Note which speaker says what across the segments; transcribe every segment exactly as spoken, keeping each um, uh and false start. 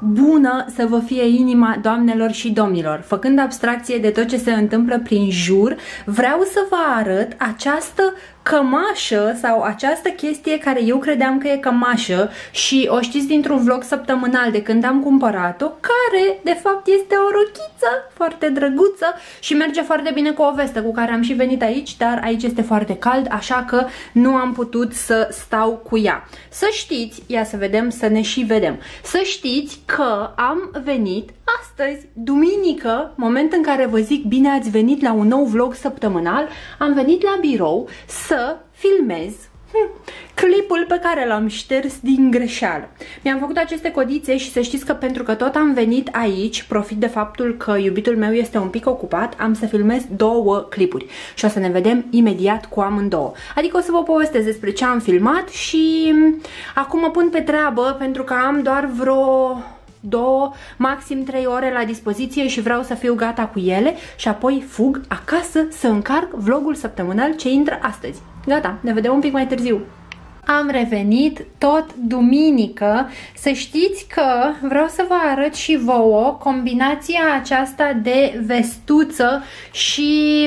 Speaker 1: bună să vă fie inima, doamnelor și domnilor. Făcând abstracție de tot ce se întâmplă prin jur, vreau să vă arăt această cămașă sau această chestie care eu credeam că e cămașă și o știți dintr-un vlog săptămânal de când am cumpărat-o, care de fapt este o rochiță foarte drăguță și merge foarte bine cu o vestă cu care am și venit aici, dar aici este foarte cald, așa că nu am putut să stau cu ea. Să știți, ia să vedem, să ne și vedem, să știți că am venit astăzi, duminică, moment în care vă zic bine ați venit la un nou vlog săptămânal, am venit la birou să filmez hm, clipul pe care l-am șters din greșeală. Mi-am făcut aceste codițe și să știți că pentru că tot am venit aici, profit de faptul că iubitul meu este un pic ocupat, am să filmez două clipuri și o să ne vedem imediat cu amândouă. Adică o să vă povestesc despre ce am filmat și acum mă pun pe treabă pentru că am doar vreo două, maxim trei ore la dispoziție și vreau să fiu gata cu ele și apoi fug acasă să încarc vlogul săptămânal ce intră astăzi. Gata, ne vedem un pic mai târziu. Am revenit tot duminică. Să știți că vreau să vă arăt și vouă combinația aceasta de vestuță și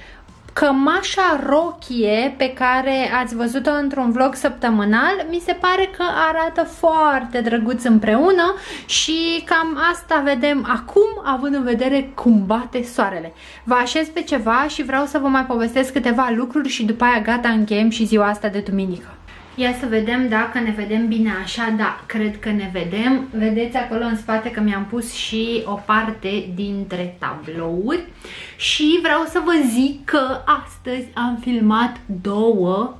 Speaker 1: cămașa rochie pe care ați văzut-o într-un vlog săptămânal. Mi se pare că arată foarte drăguț împreună și cam asta vedem acum, având în vedere cum bate soarele. Vă așez pe ceva și vreau să vă mai povestesc câteva lucruri și după aia gata, încheiem și ziua asta de duminică. Ia să vedem dacă ne vedem bine așa, da, cred că ne vedem. Vedeți acolo în spate că mi-am pus și o parte dintre tablouri și vreau să vă zic că astăzi am filmat două,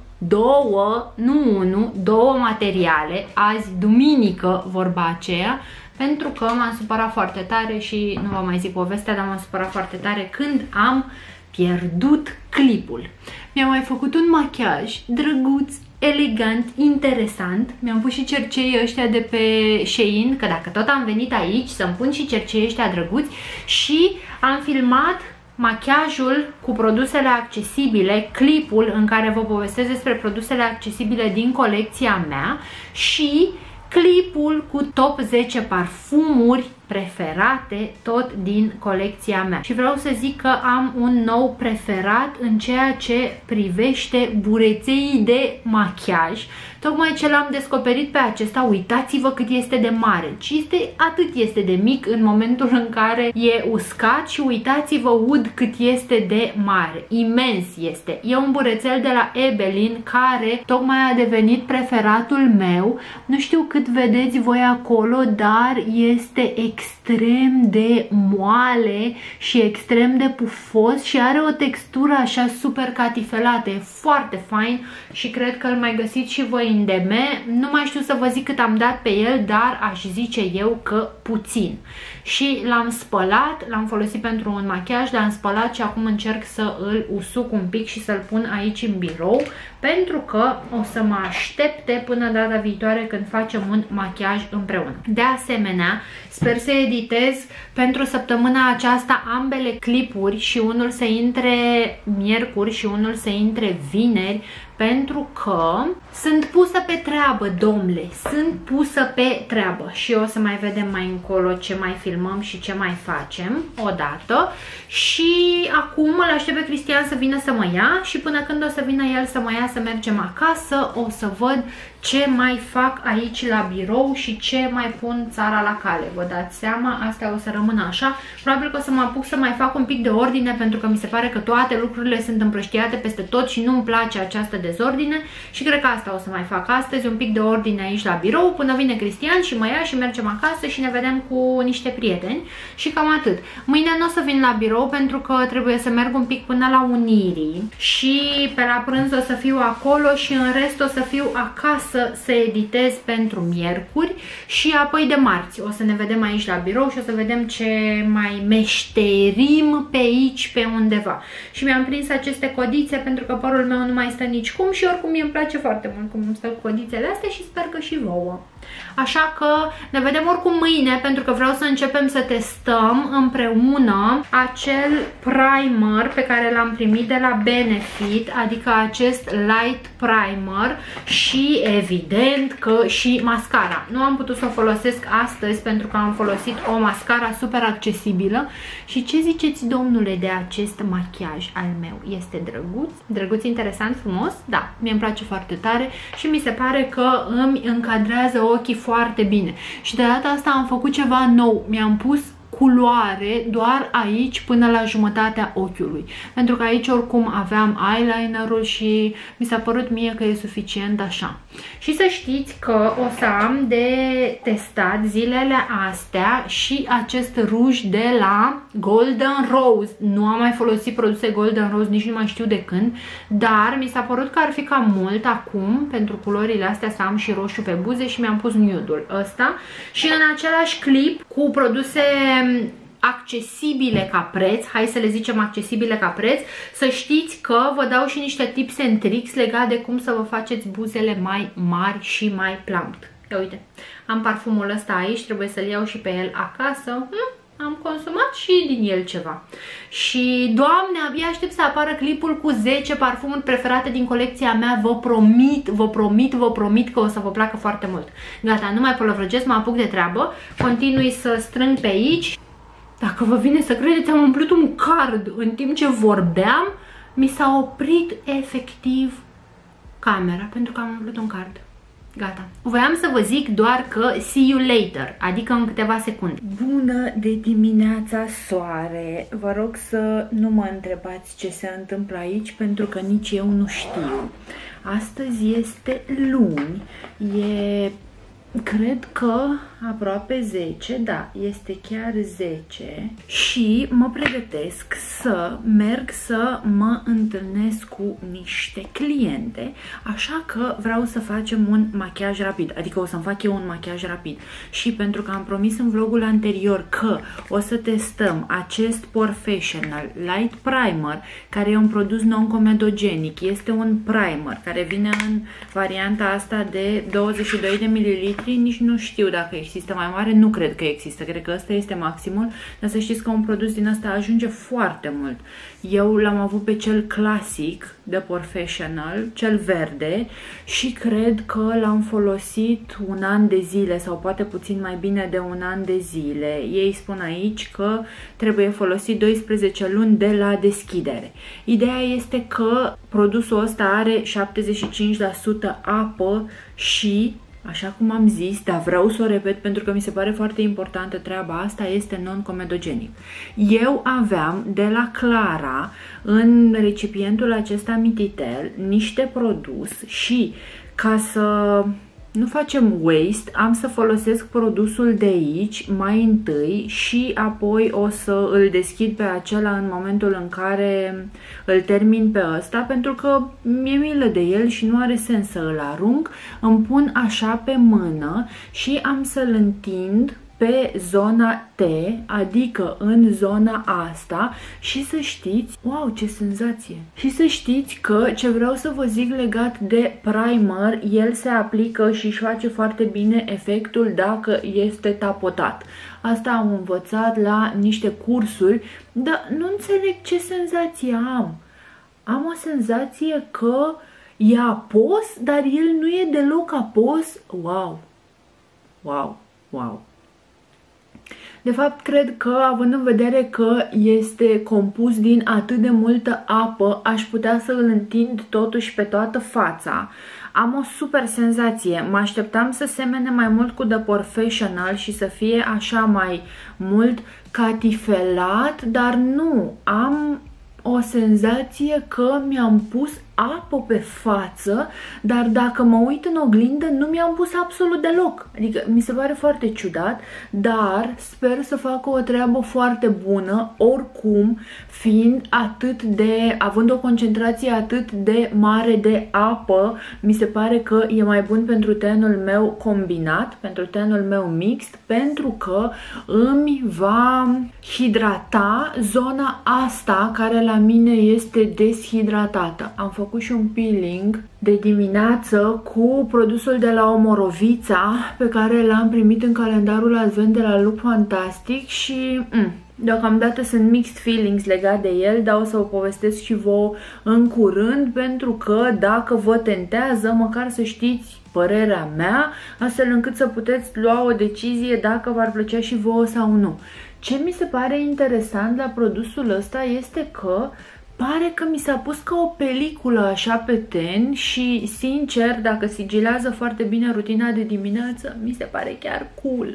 Speaker 1: două, nu unu, două materiale, azi duminică vorba aceea, pentru că m-am supărat foarte tare și nu vă mai zic povestea, dar m-am supărat foarte tare când am pierdut clipul. Mi-am mai făcut un machiaj drăguț, elegant, interesant. Mi-am pus și cerceii ăștia de pe Shein, că dacă tot am venit aici să-mi pun și cerceii ăștia drăguți, și am filmat machiajul cu produsele accesibile, clipul în care vă povestesc despre produsele accesibile din colecția mea și clipul cu top zece parfumuri preferate tot din colecția mea. Și vreau să zic că am un nou preferat în ceea ce privește bureței de machiaj. Tocmai ce l-am descoperit pe acesta, uitați-vă cât este de mare. Și este, atât este de mic în momentul în care e uscat și uitați-vă ud cât este de mare. Imens este. E un burețel de la Ebelin care tocmai a devenit preferatul meu. Nu știu cât vedeți voi acolo, dar este extrem de moale și extrem de pufos și are o textură așa super catifelată. E foarte fain și cred că îl mai găsiți și voi în D M. Nu mai știu să vă zic cât am dat pe el, dar aș zice eu că puțin. Și l-am spălat, l-am folosit pentru un machiaj, l-am spălat și acum încerc să îl usuc un pic și să-l pun aici în birou, pentru că o să mă aștepte până data viitoare când facem un machiaj împreună. De asemenea, sper să editez pentru săptămâna aceasta ambele clipuri și unul să intre miercuri și unul să intre vineri, pentru că sunt pusă pe treabă, domnule, sunt pusă pe treabă și o să mai vedem mai încolo ce mai filmăm și ce mai facem odată. Și acum îl aștept pe Cristian să vină să mă ia și până când o să vină el să mă ia să mergem acasă, o să văd ce mai fac aici la birou și ce mai pun țara la cale. Vă dați seama, astea o să rămână așa. Probabil că o să mă apuc să mai fac un pic de ordine, pentru că mi se pare că toate lucrurile sunt împrăștiate peste tot și nu-mi place această dezordine și cred că asta o să mai fac astăzi, un pic de ordine aici la birou până vine Cristian și mă ia și mergem acasă și ne vedem cu niște prieteni și cam atât. Mâine nu o să vin la birou pentru că trebuie să merg un pic până la Unirii și pe la prânz o să fiu acolo și în rest o să fiu acasă să editez pentru miercuri și apoi de marți o să ne vedem aici la birou și o să vedem ce mai meșterim pe aici, pe undeva. Și mi-am prins aceste codițe pentru că părul meu nu mai stă nici cum și oricum mie îmi place foarte mult cum îmi stau codițele astea și sper că și vouă. Așa că ne vedem oricum mâine, pentru că vreau să începem să testăm împreună acel primer pe care l-am primit de la Benefit, adică acest light primer și evident că și mascara. Nu am putut să o folosesc astăzi pentru că am folosit o mascara super accesibilă. Și ce ziceți, domnule, de acest machiaj al meu? Este drăguț? Drăguț, interesant, frumos? Da, mie îmi place foarte tare și mi se pare că îmi încadrează ochii foarte bine. Și de data asta am făcut ceva nou. Mi-am pus culoare doar aici până la jumătatea ochiului, pentru că aici oricum aveam eyelinerul și mi s-a părut mie că e suficient așa. Și să știți că o să am de testat zilele astea și acest ruj de la Golden Rose. Nu am mai folosit produse Golden Rose, nici nu mai știu de când, dar mi s-a părut că ar fi cam mult acum pentru culorile astea să am și roșu pe buze și mi-am pus nude-ul ăsta. Și în același clip cu produse accesibile ca preț, hai să le zicem accesibile ca preț, să știți că vă dau și niște tips and tricks legate de cum să vă faceți buzele mai mari și mai plump. Ia uite, am parfumul ăsta aici, trebuie să-l iau și pe el acasă. Hm? Am consumat și din el ceva. Și, Doamne, abia aștept să apară clipul cu zece parfumuri preferate din colecția mea. Vă promit, vă promit, vă promit că o să vă placă foarte mult. Gata, nu mai pălăvrăgesc, mă apuc de treabă. Continui să strâng pe aici. Dacă vă vine să credeți, am umplut un card în timp ce vorbeam. Mi s-a oprit efectiv camera pentru că am umplut un card. Gata. Voiam să vă zic doar că see you later, adică în câteva secunde. Bună de dimineața, soare! Vă rog să nu mă întrebați ce se întâmplă aici, pentru că nici eu nu știu. Astăzi este luni, e... cred că aproape zece, da, este chiar zece și mă pregătesc să merg să mă întâlnesc cu niște cliente, așa că vreau să facem un machiaj rapid, adică o să-mi fac eu un machiaj rapid. Și pentru că am promis în vlogul anterior că o să testăm acest Porefessional Light Primer, care e un produs non-comedogenic, este un primer care vine în varianta asta de douăzeci și doi de mililitri, nici nu știu dacă există mai mare, nu cred că există, cred că ăsta este maximul, dar să știți că un produs din ăsta ajunge foarte mult. Eu l-am avut pe cel clasic de Porefessional, cel verde, și cred că l-am folosit un an de zile sau poate puțin mai bine de un an de zile. Ei spun aici că trebuie folosit doisprezece luni de la deschidere. Ideea este că produsul ăsta are șaptezeci și cinci la sută apă și, așa cum am zis, dar vreau să o repet pentru că mi se pare foarte importantă treaba asta, este non-comedogenic. Eu aveam de la Clara în recipientul acesta mititel niște produs și ca să nu facem waste, am să folosesc produsul de aici mai întâi și apoi o să îl deschid pe acela în momentul în care îl termin pe ăsta, pentru că mi-e milă de el și nu are sens să îl arunc. Îmi pun așa pe mână și am să-l întind pe zona T, adică în zona asta, și să știți, wow, ce senzație! Și să știți că ce vreau să vă zic legat de primer, el se aplică și își face foarte bine efectul dacă este tapotat. Asta am învățat la niște cursuri, dar nu înțeleg ce senzație am. Am o senzație că e apos, dar el nu e deloc apos. Wow! Wow! Wow! De fapt, cred că, având în vedere că este compus din atât de multă apă, aș putea să îl întind totuși pe toată fața. Am o super senzație. Mă așteptam să semene mai mult cu The Porefessional și să fie așa mai mult catifelat, dar nu. Am o senzație că mi-am pus apă pe față, dar dacă mă uit în oglindă nu mi-am pus absolut deloc. Adică mi se pare foarte ciudat, dar sper să facă o treabă foarte bună, oricum fiind atât de, având o concentrație atât de mare de apă, mi se pare că e mai bun pentru tenul meu combinat, pentru tenul meu mixt, pentru că îmi va hidrata zona asta care la mine este deshidratată. Am făcut
Speaker 2: făcut și un peeling de dimineață cu produsul de la Omorovița pe care l-am primit în calendarul advent de la Look Fantastic și mm, deocamdată sunt mixed feelings legat de el, dar o să vă povestesc și vouă în curând, pentru că dacă vă tentează, măcar să știți părerea mea, astfel încât să puteți lua o decizie dacă v-ar plăcea și vouă sau nu. Ce mi se pare interesant la produsul ăsta este că pare că mi s-a pus ca o peliculă așa pe ten și, sincer, dacă sigilează foarte bine rutina de dimineață, mi se pare chiar cool.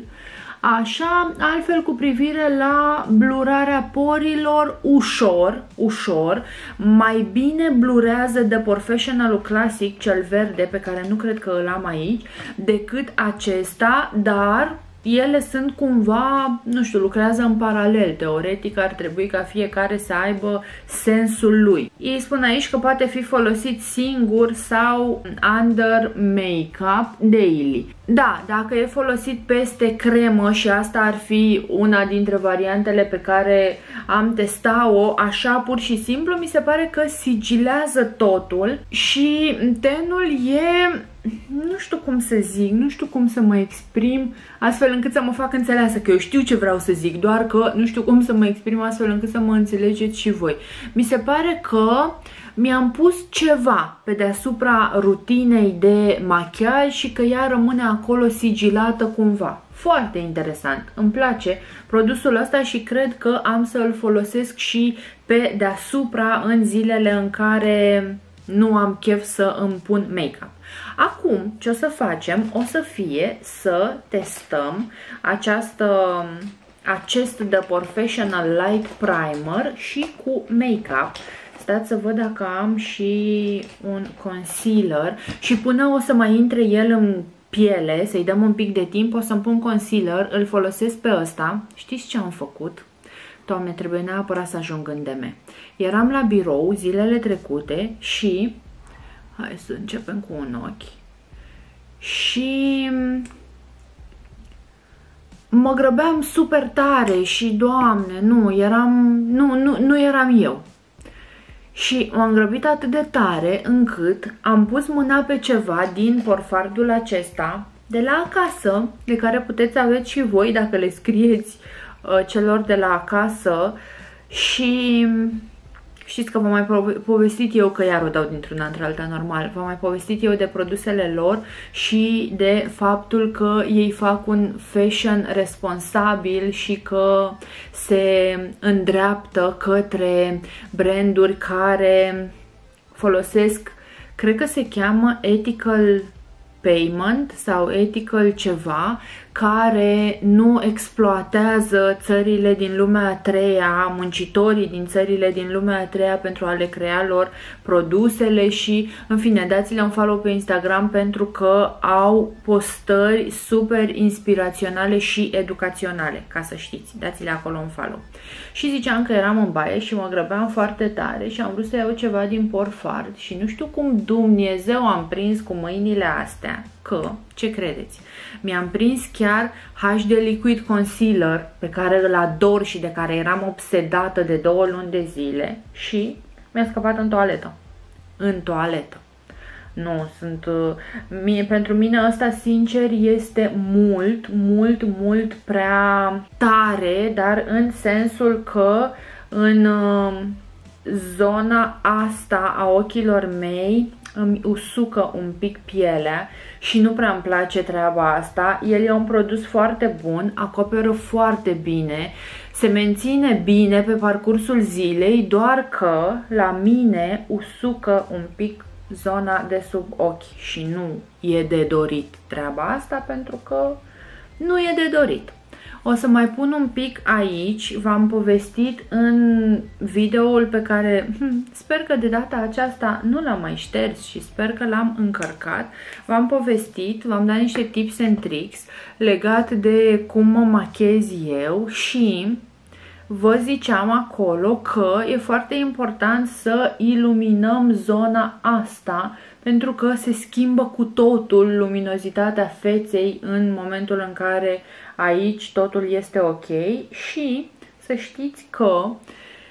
Speaker 2: Așa, altfel cu privire la blurarea porilor, ușor, ușor, mai bine blurează The Professional Classic, cel verde, pe care nu cred că îl am aici, decât acesta, dar ele sunt cumva, nu știu, lucrează în paralel. Teoretic ar trebui ca fiecare să aibă sensul lui. Ei spun aici că poate fi folosit singur sau under make-up daily. Da, dacă e folosit peste cremă, și asta ar fi una dintre variantele pe care am testat-o, așa pur și simplu, mi se pare că sigilează totul și tenul e, nu știu cum să zic, nu știu cum să mă exprim astfel încât să mă fac înțeleasă, că eu știu ce vreau să zic, doar că nu știu cum să mă exprim astfel încât să mă înțelegeți și voi. Mi se pare că mi-am pus ceva pe deasupra rutinei de machiaj și că ea rămâne acolo sigilată cumva. Foarte interesant, îmi place produsul ăsta și cred că am să îl folosesc și pe deasupra în zilele în care nu am chef să îmi pun make-up. Acum, ce o să facem? O să fie să testăm această, acest The Professional Light Primer și cu make-up. Stați să văd dacă am și un concealer și până o să mai intre el în piele, să-i dăm un pic de timp, o să-mi pun concealer, îl folosesc pe ăsta. Știți ce am făcut? Doamne, trebuie neapărat să ajung în D M. Eram la birou zilele trecute și hai să începem cu un ochi. Și mă grăbeam super tare și, Doamne, nu, eram, nu, nu, nu eram eu. Și m-am grăbit atât de tare încât am pus mâna pe ceva din porfardul acesta de la acasă, de care puteți aveți și voi dacă le scrieți uh, celor de la acasă, și știți că v-am mai povestit eu, că iar o dau dintr-una într-alta normal, v-am mai povestit eu de produsele lor și de faptul că ei fac un fashion responsabil și că se îndreaptă către branduri care folosesc, cred că se cheamă ethical payment sau ethical ceva, care nu exploatează țările din lumea a treia, muncitorii din țările din lumea a treia pentru a le crea lor produsele și, în fine, dați-le un follow pe Instagram pentru că au postări super inspiraționale și educaționale, ca să știți, dați-le acolo un follow. Și ziceam că eram în baie și mă grăbeam foarte tare și am vrut să iau ceva din porfard și nu știu cum Dumnezeu am prins cu mâinile astea că, ce credeți? Mi-am prins chiar H D Liquid Concealer, pe care îl ador și de care eram obsedată de două luni de zile, și mi-a scăpat în toaletă. În toaletă. Nu, sunt... Mie, pentru mine ăsta, sincer, este mult, mult, mult prea tare, dar în sensul că în zona asta a ochilor mei îmi usucă un pic pielea și nu prea îmi place treaba asta. El e un produs foarte bun, acoperă foarte bine, se menține bine pe parcursul zilei, doar că la mine usucă un pic zona de sub ochi și nu e de dorit treaba asta, pentru că nu e de dorit. O să mai pun un pic aici, v-am povestit în videoul pe care hm, sper că de data aceasta nu l-am mai șters și sper că l-am încărcat. V-am povestit, v-am dat niște tips and tricks legat de cum mă machez eu și vă ziceam acolo că e foarte important să iluminăm zona asta, pentru că se schimbă cu totul luminozitatea feței în momentul în care aici totul este ok. Și să știți că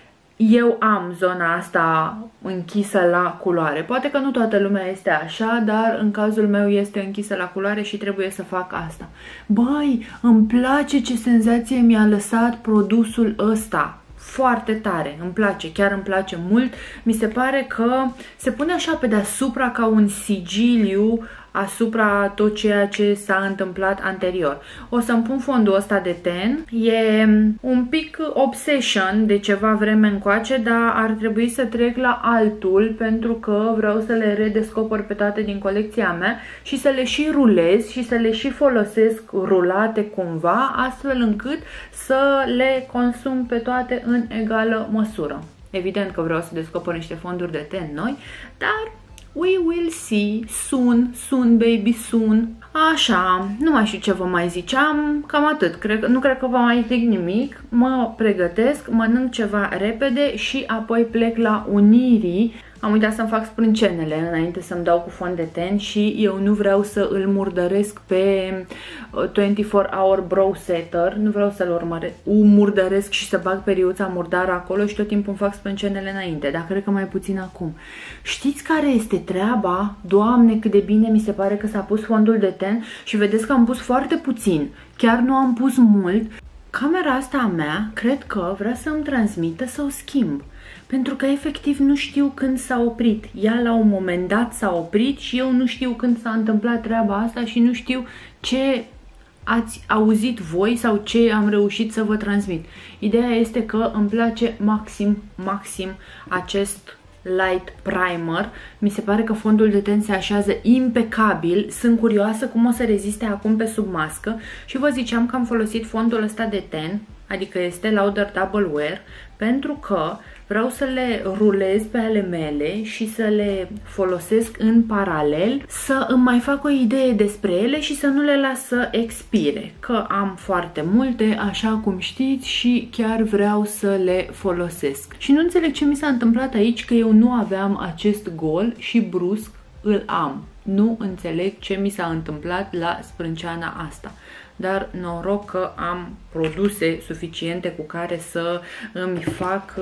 Speaker 2: eu am zona asta închisă la culoare. Poate că nu toată lumea este așa, dar în cazul meu este închisă la culoare și trebuie să fac asta. Băi, îmi place ce senzație mi-a lăsat produsul ăsta. Foarte tare, îmi place, chiar îmi place mult. Mi se pare că se pune așa pe deasupra ca un sigiliu asupra tot ceea ce s-a întâmplat anterior. O să-mi pun fondul ăsta de ten. E un pic obsession de ceva vreme încoace, dar ar trebui să trec la altul pentru că vreau să le redescoper pe toate din colecția mea și să le și rulez și să le și folosesc rulate cumva, astfel încât să le consum pe toate în egală măsură. Evident că vreau să descoper niște fonduri de ten noi, dar we will see soon, soon baby, soon. Așa, nu mai știu ce vă mai ziceam, cam atât. Cred, nu cred că vă mai zic nimic. Mă pregătesc, mănânc ceva repede și apoi plec la Unirii. Am uitat să-mi fac sprâncenele înainte să-mi dau cu fond de ten și eu nu vreau să îl murdăresc pe douăzeci și patru hour brow setter. Nu vreau să-l murdăresc și să bag periuța murdară acolo și tot timpul îmi fac sprâncenele înainte, dar cred că mai puțin acum. Știți care este treaba? Doamne, cât de bine mi se pare că s-a pus fondul de ten și vedeți că am pus foarte puțin. Chiar nu am pus mult. Camera asta a mea cred că vrea să-mi transmită să o schimb. Pentru că efectiv nu știu când s-a oprit. Ea la un moment dat s-a oprit și eu nu știu când s-a întâmplat treaba asta și nu știu ce ați auzit voi sau ce am reușit să vă transmit. Ideea este că îmi place maxim, maxim acest light primer. Mi se pare că fondul de ten se așează impecabil. Sunt curioasă cum o să reziste acum pe sub mască și vă ziceam că am folosit fondul ăsta de ten, adică este Lauder Double Wear, pentru că vreau să le rulez pe ale mele și să le folosesc în paralel, să îmi mai fac o idee despre ele și să nu le las să expire, că am foarte multe, așa cum știți, și chiar vreau să le folosesc. Și nu înțeleg ce mi s-a întâmplat aici, că eu nu aveam acest gol și brusc îl am. Nu înțeleg ce mi s-a întâmplat la sprânceana asta. Dar noroc că am produse suficiente cu care să îmi fac,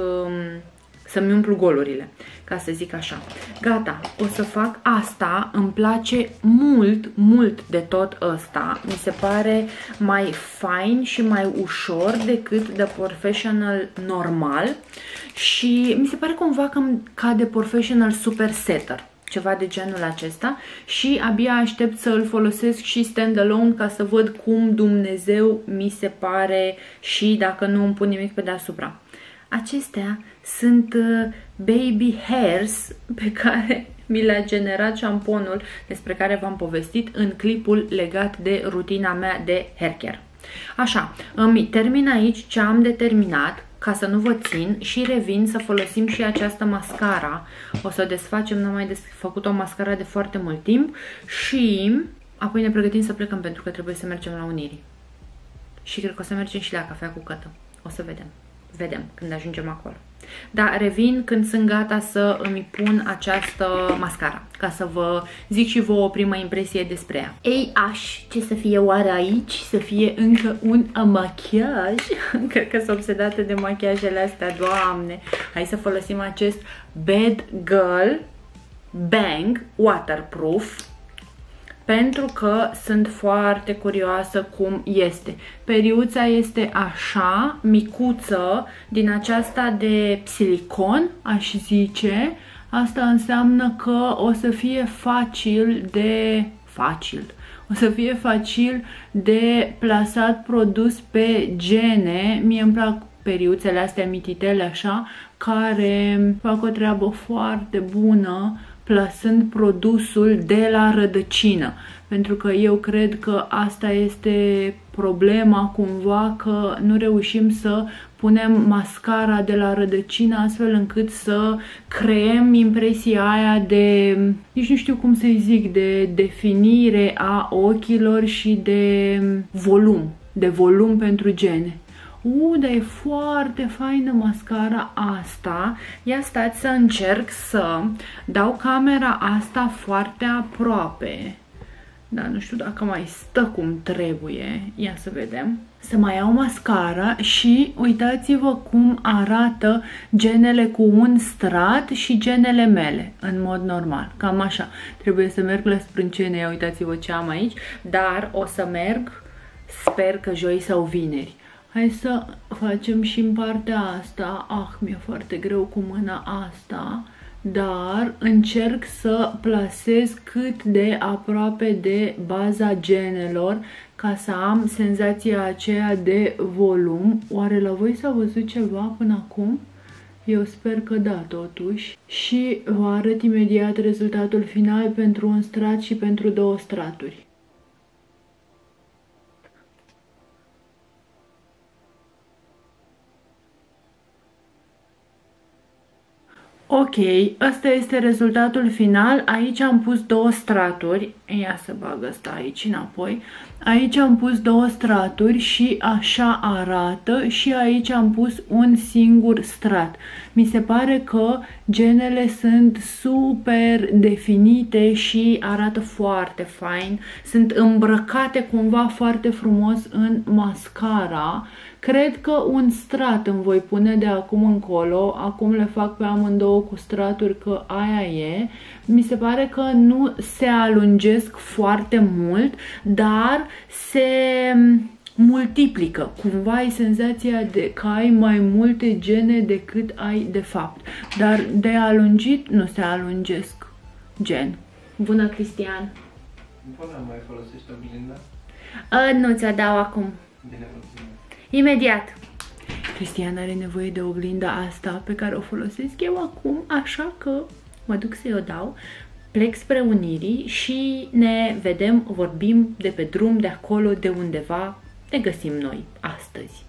Speaker 2: să-mi umplu golurile, ca să zic așa. Gata, o să fac asta, îmi place mult, mult de tot ăsta. Mi se pare mai fain și mai ușor decât The Professional normal și mi se pare cumva cam ca The Professional Super Setter, ceva de genul acesta, și abia aștept să îl folosesc și standalone ca să văd cum Dumnezeu mi se pare și dacă nu îmi pun nimic pe deasupra. Acestea sunt baby hairs pe care mi le-a generat șamponul despre care v-am povestit în clipul legat de rutina mea de hair care. Așa, îmi termin aici ce am de terminat, ca să nu vă țin, și revin să folosim și această mascara. O să o desfacem, n-am mai făcut o mascara de foarte mult timp și apoi ne pregătim să plecăm pentru că trebuie să mergem la Unirii. Și cred că o să mergem și la cafea cu Cătă. O să vedem. Vedem când ajungem acolo. Dar revin când sunt gata să îmi pun această mascara, ca să vă zic și vă o primă impresie despre ea. Ei, aș, ce să fie oare aici? Să fie încă un machiaj? Cred că sunt obsedată de machiajele astea, Doamne! Hai să folosim acest Bad Girl Bang Waterproof, pentru că sunt foarte curioasă cum este. Periuța este așa, micuță, din aceasta de silicon, aș zice. Asta înseamnă că o să fie facil de... facil. O să fie facil de plasat produs pe gene. Mie îmi plac periuțele astea mititele așa, care fac o treabă foarte bună plasând produsul de la rădăcină, pentru că eu cred că asta este problema cumva, că nu reușim să punem mascara de la rădăcină astfel încât să creăm impresia aia de, nici nu știu cum să-i zic, de definire a ochilor și de volum, de volum pentru gene. U, dar e foarte faină mascara asta. Ia stați să încerc să dau camera asta foarte aproape dar nu știu dacă mai stă cum trebuie. Ia să vedem. Să mai iau mascara și uitați-vă cum arată genele cu un strat și genele mele, în mod normal. Cam așa. Trebuie să merg la sprâncene, ia uitați-vă ce am aici, dar o să merg, sper că joi sau vineri. Hai să facem și în partea asta. Ah, mi-e foarte greu cu mâna asta, dar încerc să plasez cât de aproape de baza genelor ca să am senzația aceea de volum. Oare la voi s-a văzut ceva până acum? Eu sper că da, totuși. Și vă arăt imediat rezultatul final pentru un strat și pentru două straturi. Ok, ăsta este rezultatul final. Aici am pus două straturi. Ia să bag asta aici înapoi. Aici am pus două straturi și așa arată, și aici am pus un singur strat. Mi se pare că genele sunt super definite și arată foarte fain. Sunt îmbrăcate cumva foarte frumos în mascara. Cred că un strat îmi voi pune de acum încolo. Acum le fac pe amândouă cu straturi, că aia e. Mi se pare că nu se alungesc foarte mult, dar se multiplică. Cumva ai senzația de că ai mai multe gene decât ai de fapt. Dar de alungit nu se alungesc gen. Bună, Cristian!
Speaker 3: Bună, mai folosești oglinda?
Speaker 2: A, nu ți-o dau acum.
Speaker 3: Bine, mulțumesc.
Speaker 2: Imediat. Cristian are nevoie de oglinda asta pe care o folosesc eu acum, așa că mă duc să-i o dau, plec spre Unirii și ne vedem, vorbim de pe drum, de acolo, de undeva, ne găsim noi astăzi.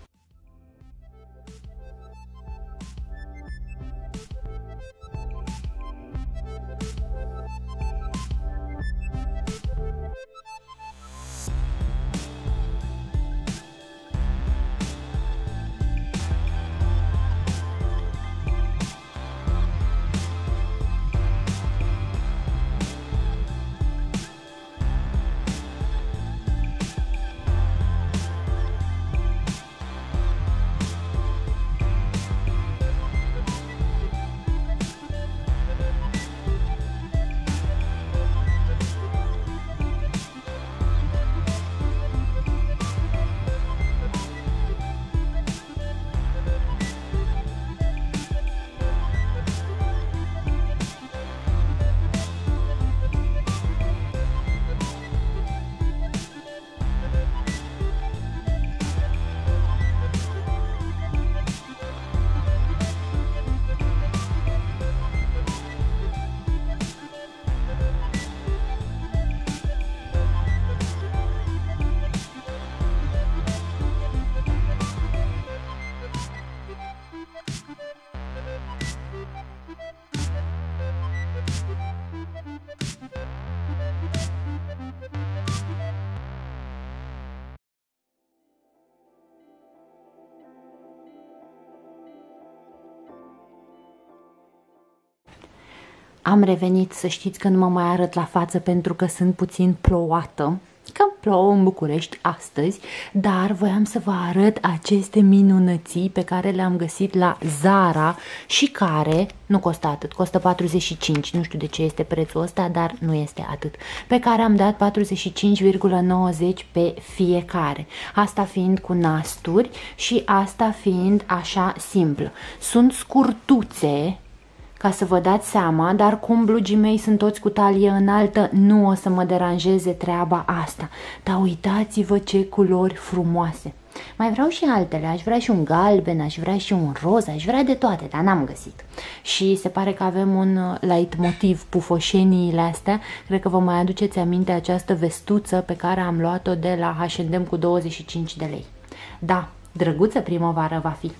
Speaker 1: Am revenit, să știți că nu mă mai arăt la față pentru că sunt puțin plouată, că plouă în București astăzi, dar voiam să vă arăt aceste minunății pe care le-am găsit la Zara și care nu costă atât, costă patruzeci și cinci, nu știu de ce este prețul ăsta, dar nu este atât, pe care am dat patruzeci și cinci virgulă nouăzeci pe fiecare, asta fiind cu nasturi și asta fiind așa simplă. Sunt scurtuțe, ca să vă dați seama, dar cum blugii mei sunt toți cu talie înaltă, nu o să mă deranjeze treaba asta. Dar uitați-vă ce culori frumoase. Mai vreau și altele, aș vrea și un galben, aș vrea și un roz, aș vrea de toate, dar n-am găsit. Și se pare că avem un leitmotiv, pufoșeniile astea. Cred că vă mai aduceți aminte această vestuță pe care am luat-o de la H and M cu douăzeci și cinci de lei. Da, drăguță primăvară va fi.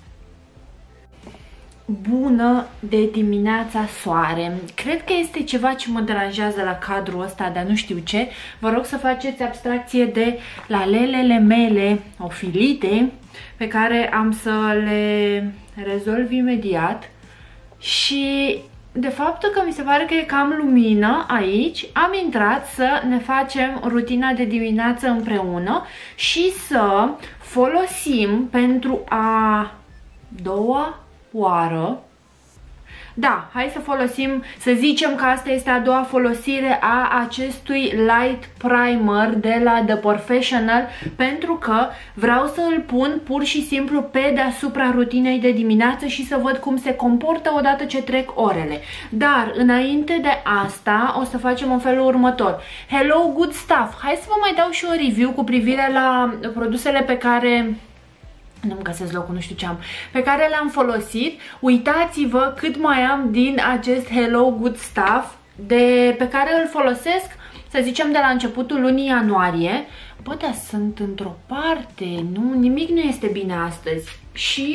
Speaker 1: Bună de dimineața, soare. Cred că este ceva ce mă deranjează la cadrul ăsta, dar nu știu ce. Vă rog să faceți abstracție de lalelele mele ofilite, pe care am să le rezolv imediat. Și
Speaker 2: de faptul că mi se pare că e cam lumină aici, am intrat să ne facem rutina de dimineață împreună și să folosim pentru a doua oară. Da, hai să folosim, să zicem că asta este a doua folosire a acestui light primer de la The Professional, pentru că vreau să îl pun pur și simplu pe deasupra rutinei de dimineață și să văd cum se comportă odată ce trec orele. Dar înainte de asta o să facem în felul următor. Hello Good Stuff! Hai să vă mai dau și o review cu privire la produsele pe care... nu-mi găsesc locul, nu știu ce am, pe care le-am folosit. Uitați-vă cât mai am din acest Hello Good Stuff, de, pe care îl folosesc, să zicem, de la începutul lunii ianuarie. Bă, dar sunt într-o parte, nu, nimic nu este bine astăzi. Și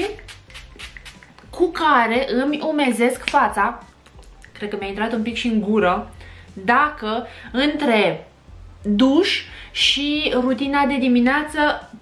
Speaker 2: cu care îmi umezesc fața, cred că mi-a intrat un pic și în gură, dacă între duș și rutina de dimineață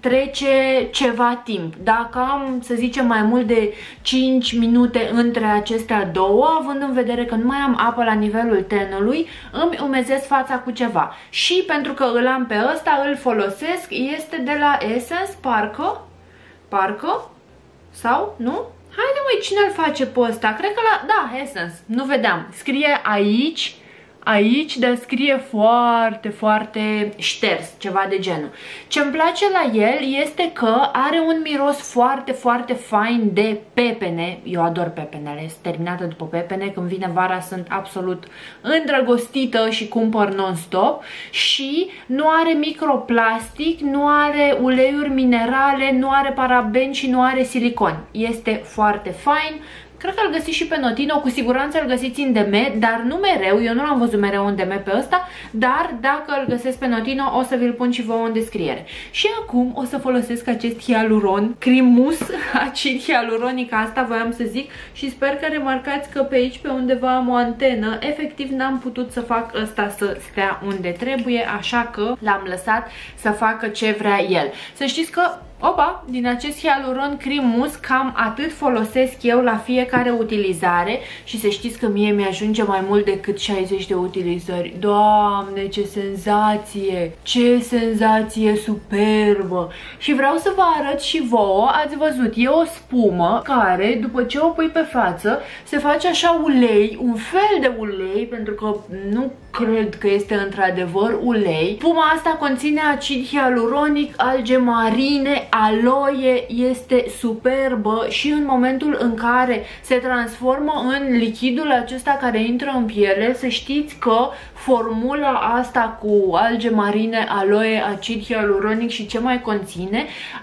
Speaker 2: trece ceva timp. Dacă am, să zicem, mai mult de cinci minute între acestea două, având în vedere că nu mai am apă la nivelul tenului, îmi umezesc fața cu ceva. Și pentru că îl am pe ăsta, îl folosesc, este de la Essence, parcă, parcă, sau, nu? Haide măi, cine îl face pe ăsta? Cred că la, da, Essence, nu vedeam, scrie aici, aici, dar scrie foarte, foarte șters, ceva de genul. Ce îmi place la el este că are un miros foarte, foarte fain de pepene. Eu ador pepenele, sunt terminată după pepene. Când vine vara sunt absolut îndrăgostită și cumpăr non-stop. Și nu are microplastic, nu are uleiuri minerale, nu are parabeni și nu are silicon. Este foarte fain. Cred că îl găsiți și pe Notino, cu siguranță îl găsiți în D M, dar nu mereu, eu nu l-am văzut mereu în D M pe ăsta, dar dacă îl găsesc pe Notino o să vi-l pun și vouă în descriere. Și acum o să folosesc acest hialuron, Cremus, acid hialuronic, asta voiam să zic, și sper că remarcați că pe aici, pe undeva am o antenă, efectiv n-am putut să fac ăsta să stea unde trebuie, așa că l-am lăsat să facă ce vrea el. Să știți că opa, din acest hialuron Cremus cam atât folosesc eu la fiecare utilizare și să știți că mie mi-ajunge mai mult decât șaizeci de utilizări. Doamne, ce senzație! Ce senzație superbă! Și vreau să vă arăt și vouă, ați văzut, e o spumă care, după ce o pui pe față, se face așa ulei, un fel de ulei, pentru că nu cred că este într-adevăr ulei. Spuma asta conține acid hialuronic, alge marine, aloe, este superbă și în momentul în care se transformă în lichidul acesta care intră în piele, să știți că formula asta cu alge marine, aloe, acid hialuronic și ce mai conține,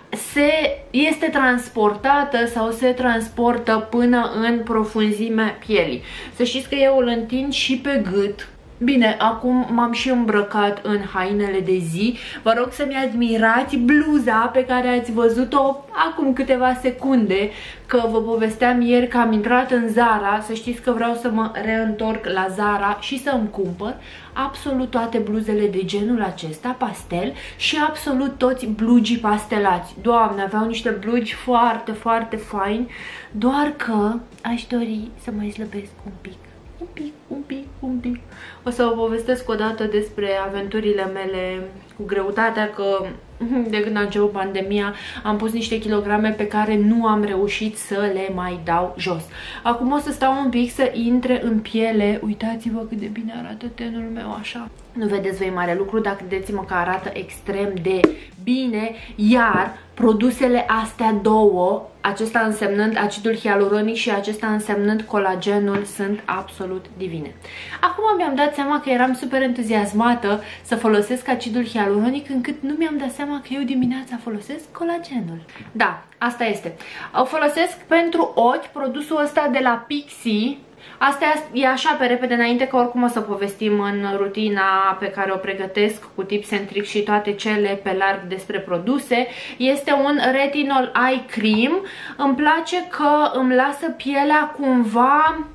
Speaker 2: se, este transportată sau se transportă până în profunzimea pielii. Să știți că eu îl întind și pe gât. Bine, acum m-am și îmbrăcat în hainele de zi. Vă rog să-mi admirați bluza pe care ați văzut-o acum câteva secunde, că vă povesteam ieri că am intrat în Zara. Să știți că vreau să mă reîntorc la Zara și să îmi cumpăr absolut toate bluzele de genul acesta, pastel, și absolut toți blugii pastelați. Doamne, aveau niște blugi foarte, foarte faini, doar că aș dori să mai slăbesc un pic. Un pic, un pic, un pic. O să vă povestesc o dată despre aventurile mele cu greutatea, că de când a început pandemia am pus niște kilograme pe care nu am reușit să le mai dau jos. Acum o să stau un pic să intre în piele. Uitați-vă cât de bine arată tenul meu așa. Nu vedeți voi mare lucru, dar credeți-mă că arată extrem de bine, iar produsele astea două, acesta însemnând acidul hialuronic și acesta însemnând colagenul, sunt absolut divine. Acum mi-am dat seama că eram super entuziasmată să folosesc acidul hialuronic, încât nu mi-am dat seama că eu dimineața folosesc colagenul. Da, asta este. O folosesc pentru ochi, produsul ăsta de la Pixi. Asta e așa pe repede înainte, că oricum o să povestim în rutina pe care o pregătesc cu tips and tricks și toate cele pe larg despre produse. Este un Retinol Eye Cream. Îmi place că îmi lasă pielea cumva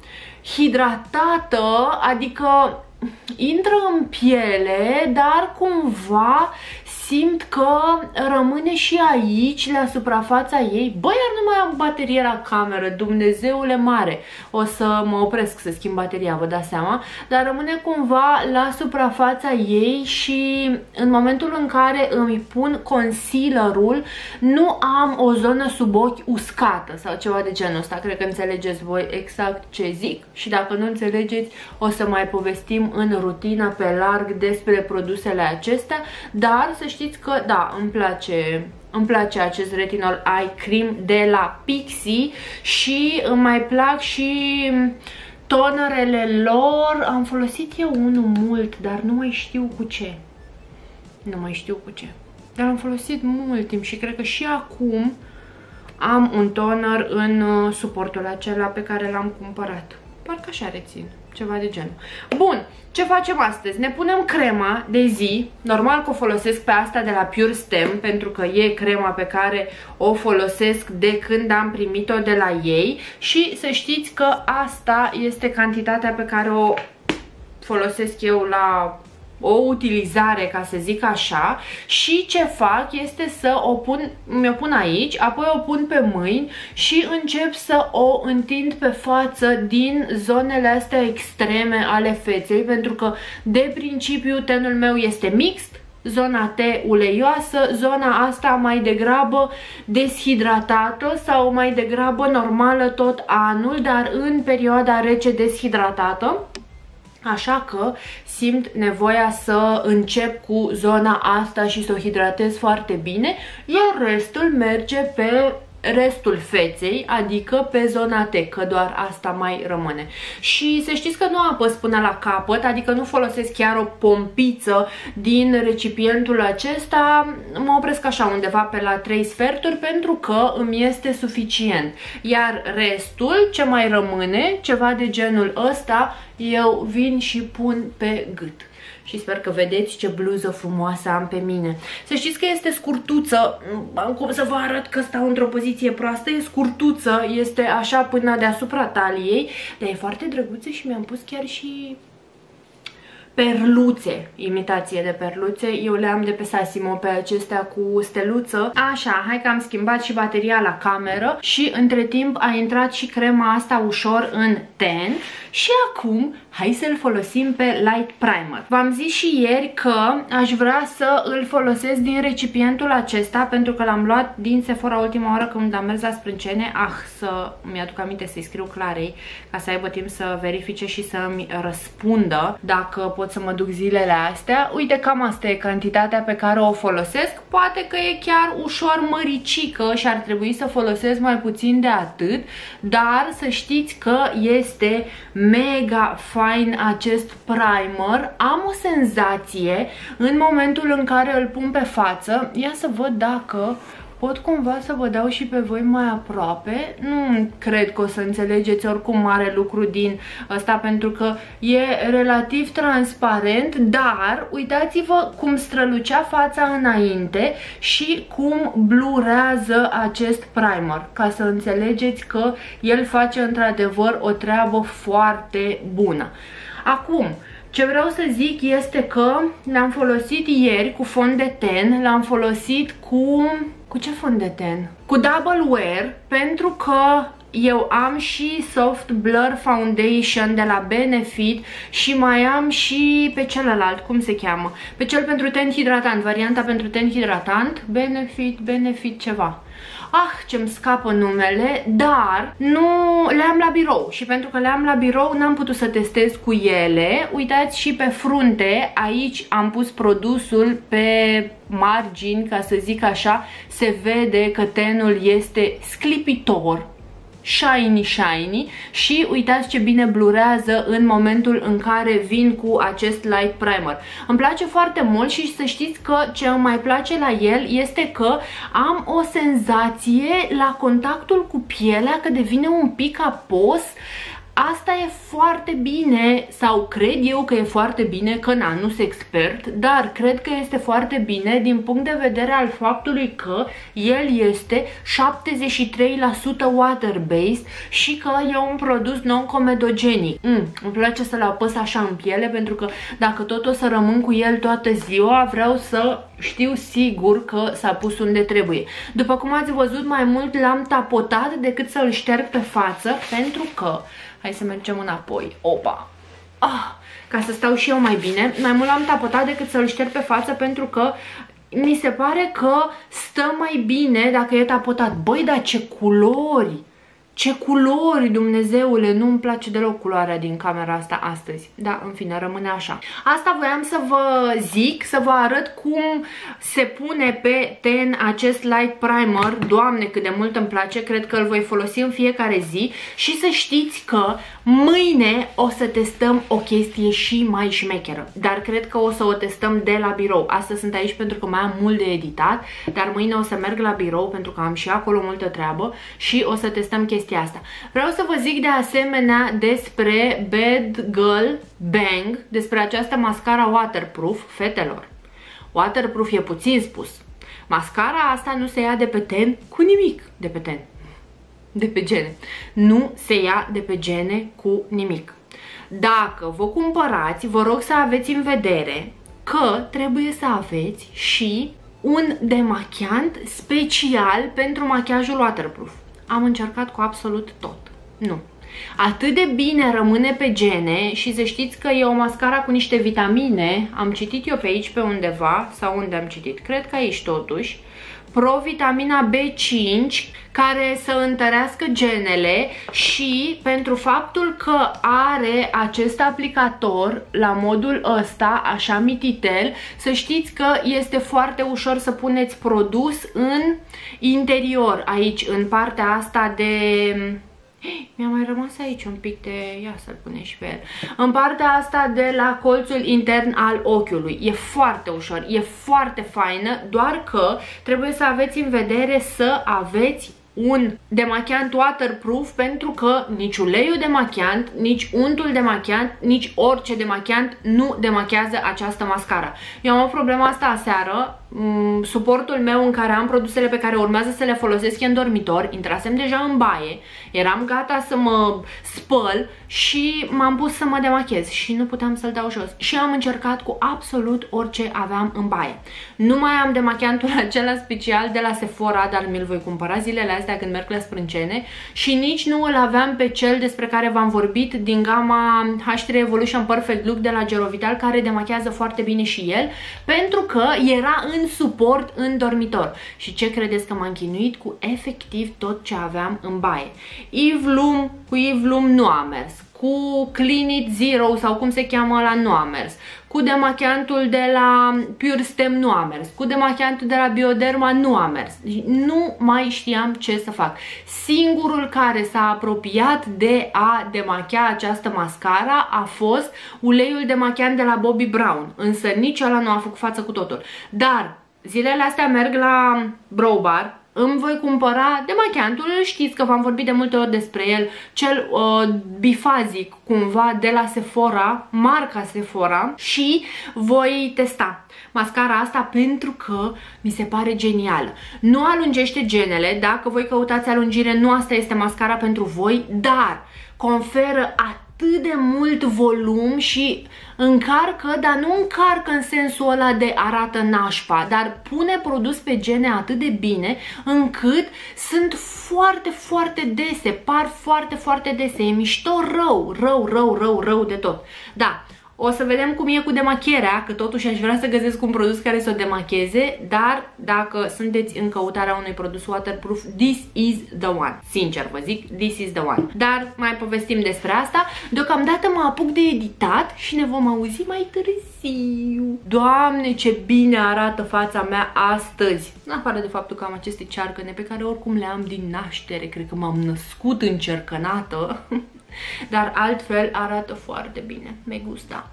Speaker 2: hidratată, adică intră în piele, dar cumva simt că rămâne și aici, la suprafața ei. Bă, iar nu mai am baterie la cameră, Dumnezeule mare. O să mă opresc să schimb bateria, vă dați seama. Dar rămâne cumva la suprafața ei și în momentul în care îmi pun concealerul, nu am o zonă sub ochi uscată sau ceva de genul ăsta. Cred că înțelegeți voi exact ce zic. Și dacă nu înțelegeți, o să mai povestim în rutina pe larg despre produsele acestea. Dar să știți că, da, îmi place... Îmi place acest Retinol Eye Cream de la Pixi și îmi mai plac și tonerele lor. Am folosit eu unul mult, dar nu mai știu cu ce. Nu mai știu cu ce. Dar am folosit mult timp și cred că și acum am un toner în suportul acela pe care l-am cumpărat. Parcă așa rețin. Ceva de genul. Bun, ce facem astăzi? Ne punem crema de zi. Normal că o folosesc pe asta de la Pure Stem, pentru că e crema pe care o folosesc de când am primit-o de la ei. Și să știți că asta este cantitatea pe care o folosesc eu la o utilizare, ca să zic așa. Și ce fac este să o pun, mi-o pun aici, apoi o pun pe mâini și încep să o întind pe față din zonele astea extreme ale feței, pentru că de principiu tenul meu este mixt, zona T uleioasă, zona asta mai degrabă deshidratată sau mai degrabă normală tot anul, dar în perioada rece deshidratată. Așa că simt nevoia să încep cu zona asta și să o hidratez foarte bine, iar restul merge pe restul feței, adică pe zona T, că doar asta mai rămâne. Și să știți că nu apăs până la capăt, adică nu folosesc chiar o pompiță din recipientul acesta, mă opresc așa undeva pe la trei sferturi pentru că îmi este suficient. Iar restul, ce mai rămâne, ceva de genul ăsta, eu vin și pun pe gât. Și sper că vedeți ce bluză frumoasă am pe mine. Să știți că este scurtuță, am cum să vă arăt că stau într-o poziție proastă, e scurtuță, este așa până deasupra taliei, dar e foarte drăguță și mi-am pus chiar și perluțe, imitație de perluțe. Eu le am de pe Sassimo pe acestea cu steluță. Așa, hai că am schimbat și bateria la cameră și între timp a intrat și crema asta ușor în ten. Și acum hai să-l folosim pe Light Primer. V-am zis și ieri că aș vrea să îl folosesc din recipientul acesta, pentru că l-am luat din Sephora ultima oară când am mers la sprâncene. Ah, să mi-aduc aminte să-i scriu Clarei ca să aibă timp să verifice și să-mi răspundă dacă pot să mă duc zilele astea. Uite, cam asta e cantitatea pe care o folosesc. Poate că e chiar ușor măricică și ar trebui să folosesc mai puțin de atât, dar să știți că este mega fain acest primer. Am o senzație în momentul în care îl pun pe față. Ia să văd dacă pot cumva să vă dau și pe voi mai aproape. Nu cred că o să înțelegeți oricum mare lucru din ăsta, pentru că e relativ transparent, dar uitați-vă cum strălucea fața înainte și cum blurează acest primer, ca să înțelegeți că el face într-adevăr o treabă foarte bună. Acum, ce vreau să zic este că l-am folosit ieri cu fond de ten, l-am folosit cu... Cu ce fond de ten? Cu Double Wear, pentru că eu am și Soft Blur Foundation de la Benefit și mai am și pe celălalt, cum se cheamă? Pe cel pentru ten hidratant, varianta pentru ten hidratant, Benefit, Benefit ceva. Ah, ce-mi scapă numele, dar nu le am la birou și pentru că le am la birou n-am putut să testez cu ele. Uitați și pe frunte, aici am pus produsul pe margini, ca să zic așa, se vede că tenul este sclipitor, shiny, shiny și uitați ce bine blurează în momentul în care vin cu acest light primer. Îmi place foarte mult și să știți că ce îmi mai place la el este că am o senzație la contactul cu pielea că devine un pic apos. asta e foarte bine, sau cred eu că e foarte bine, că na, nu sunt expert, dar cred că este foarte bine din punct de vedere al faptului că el este șaptezeci și trei la sută water-based și că e un produs non-comedogenic. Mm, îmi place să-l apăs așa în piele, pentru că dacă tot o să rămân cu el toată ziua, vreau să știu sigur că s-a pus unde trebuie. După cum ați văzut, mai mult l-am tapotat decât să-l șterg pe față, pentru că... Hai să mergem înapoi. Opa! Ah, ca să stau și eu mai bine. Mai mult l-am tapotat decât să-l șterg pe față, pentru că mi se pare că stă mai bine dacă e tapotat. Băi, dar ce culori! Ce culori, Dumnezeule, nu-mi place deloc culoarea din camera asta astăzi. Da, în fine, rămâne așa. Asta voiam să vă zic, să vă arăt cum se pune pe ten acest light primer. Doamne, cât de mult îmi place, cred că îl voi folosi în fiecare zi. Și să știți că mâine o să testăm o chestie și mai șmecheră. Dar cred că o să o testăm de la birou. Astăzi sunt aici pentru că mai am mult de editat, dar mâine o să merg la birou pentru că am și acolo multă treabă și o să testăm chestia asta. Vreau să vă zic de asemenea despre Bad Girl Bang, despre această mascara waterproof, fetelor. Waterproof e puțin spus. Mascara asta nu se ia de pe ten cu nimic. De pe ten. De pe gene. Nu se ia de pe gene cu nimic. Dacă vă cumpărați, vă rog să aveți în vedere că trebuie să aveți și un demachiant special pentru machiajul waterproof. Am încercat cu absolut tot. Nu. Atât de bine rămâne pe gene și să știți că e o mascara cu niște vitamine. Am citit eu pe aici pe undeva, sau unde am citit? Cred că aici totuși. Provitamina B cinci, care să întărească genele, și pentru faptul că are acest aplicator la modul ăsta, așa mititel, să știți că este foarte ușor să puneți produs în interior, aici, în partea asta de... Mi-a mai rămas aici un pic de... Ia să-l punem și pe el. În partea asta de la colțul intern al ochiului. E foarte ușor, e foarte faină, doar că trebuie să aveți în vedere să aveți un demachiant waterproof, pentru că nici uleiul demachiant, nici untul demachiant, nici orice demachiant nu demachează această mascara. Eu am o problemă asta aseară. Suportul meu în care am produsele pe care urmează să le folosesc e în dormitor. Intrasem deja în baie, eram gata să mă spăl și m-am pus să mă demachez și nu puteam să-l dau jos. Și am încercat cu absolut orice aveam în baie. Nu mai am demachiantul acela special de la Sephora, dar mi-l voi cumpăra zilele astea când merg la sprâncene, și nici nu îl aveam pe cel despre care v-am vorbit din gama H trei Evolution Perfect Look de la Gerovital, care demachează foarte bine și el, pentru că era în suport în dormitor. Și ce credeți că m-am chinuit cu efectiv tot ce aveam în baie. Yves Lum, cu Yves Lum nu a mers. Cu Clean It Zero, sau cum se cheamă ăla, nu a mers. Cu demachiantul de la Pure Stem nu a mers. Cu demachiantul de la Bioderma nu a mers. Nu mai știam ce să fac. Singurul care s-a apropiat de a demachia această mascara a fost uleiul demachiant de la Bobbi Brown. Însă nici ăla nu a făcut față cu totul. Dar zilele astea merg la Brow Bar. Îmi voi cumpăra demachiantul, știți că v-am vorbit de multe ori despre el, cel uh, bifazic cumva de la Sephora, marca Sephora, și voi testa mascara asta pentru că mi se pare genială. Nu alungește genele, dacă voi căutați alungire, nu asta este mascara pentru voi, dar conferă atât atât de mult volum și încarcă, dar nu încarcă în sensul ăla de arată nașpa, dar pune produs pe gene atât de bine încât sunt foarte, foarte dese, par foarte, foarte dese. E mișto rău, rău, rău, rău, rău de tot. Da. O să vedem cum e cu demachierea, că totuși aș vrea să găsesc un produs care să o demacheze, dar dacă sunteți în căutarea unui produs waterproof, this is the one. Sincer vă zic, this is the one. Dar mai povestim despre asta. Deocamdată mă apuc de editat și ne vom auzi mai târziu. Doamne, ce bine arată fața mea astăzi! În afară de faptul că am aceste cearcăne pe care oricum le am din naștere, cred că m-am născut încercănată. Dar altfel arată foarte bine. Me gusta.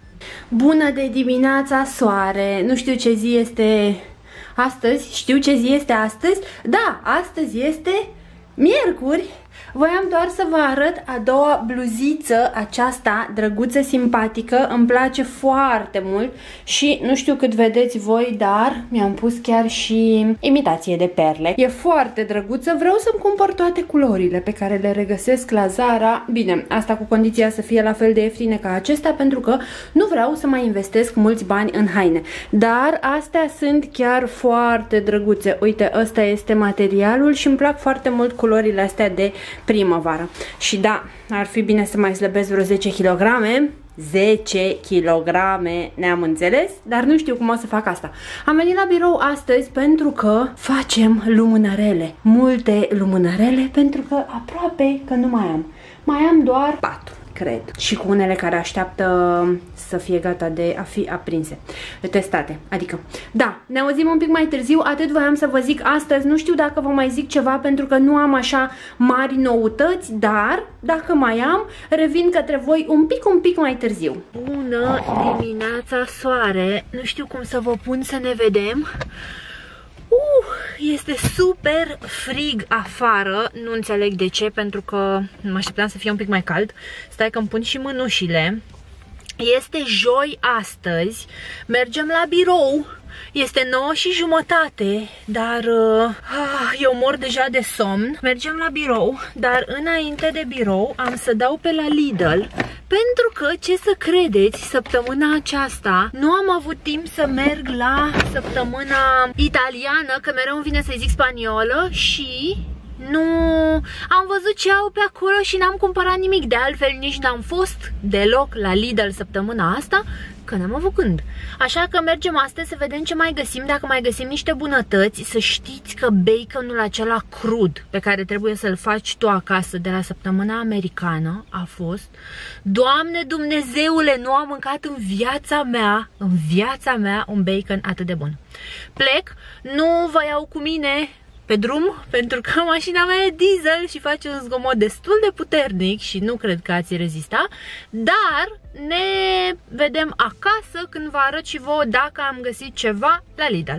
Speaker 1: Bună de dimineața, soare! Nu știu ce zi este astăzi. Știu ce zi este astăzi? Da, astăzi este miercuri Voiam doar să vă arăt a doua bluziță aceasta drăguță, simpatică, îmi place foarte mult și nu știu cât vedeți voi, dar mi-am pus chiar și imitație de perle. E foarte drăguță, vreau să-mi cumpăr toate culorile pe care le regăsesc la Zara. Bine, asta cu condiția să fie la fel de ieftine ca acestea, pentru că nu vreau să mai investesc mulți bani în haine. Dar astea sunt chiar foarte drăguțe. Uite, ăsta este materialul și îmi plac foarte mult culorile astea de primăvară. Și da, ar fi bine să mai slăbesc vreo zece kilograme. zece kilograme, ne-am înțeles, dar nu știu cum o să fac asta. Am venit la birou astăzi pentru că facem lumânărele. Multe lumânărele, pentru că aproape că nu mai am. Mai am doar patru, cred. Și cu unele care așteaptă să fie gata de a fi aprinse, de testate, adică. Da, ne auzim un pic mai târziu, atât voiam să vă zic astăzi, nu știu dacă vă mai zic ceva pentru că nu am așa mari noutăți, dar dacă mai am, revin către voi un pic, un pic mai târziu. Bună dimineața, soare, nu știu cum să vă pun să ne vedem. Uh, este super frig afară, nu înțeleg de ce, pentru că mă așteptam să fie un pic mai cald. Stai că îmi pun și mânușile. Este joi astăzi, mergem la birou, este nouă și jumătate, dar uh, eu mor deja de somn. Mergem la birou, dar înainte de birou am să dau pe la Lidl, pentru că, ce să credeți, săptămâna aceasta nu am avut timp să merg la săptămâna italiană, că mereu îmi vine să-i zic spaniolă, și nu am văzut ce au pe acolo și n-am cumpărat nimic. De altfel nici n-am fost deloc la Lidl săptămâna asta, că n-am avut când. Așa că mergem astăzi să vedem ce mai găsim, dacă mai găsim niște bunătăți. Să știți că baconul acela crud pe care trebuie să-l faci tu acasă de la săptămâna americană a fost, Doamne Dumnezeule, nu am mâncat în viața mea, în viața mea, un bacon atât de bun. Plec, nu vă iau cu mine pe drum, pentru că mașina mea e diesel și face un zgomot destul de puternic și nu cred că ați rezista, dar ne vedem acasă când vă arăt și vouă dacă am găsit ceva la Lidl.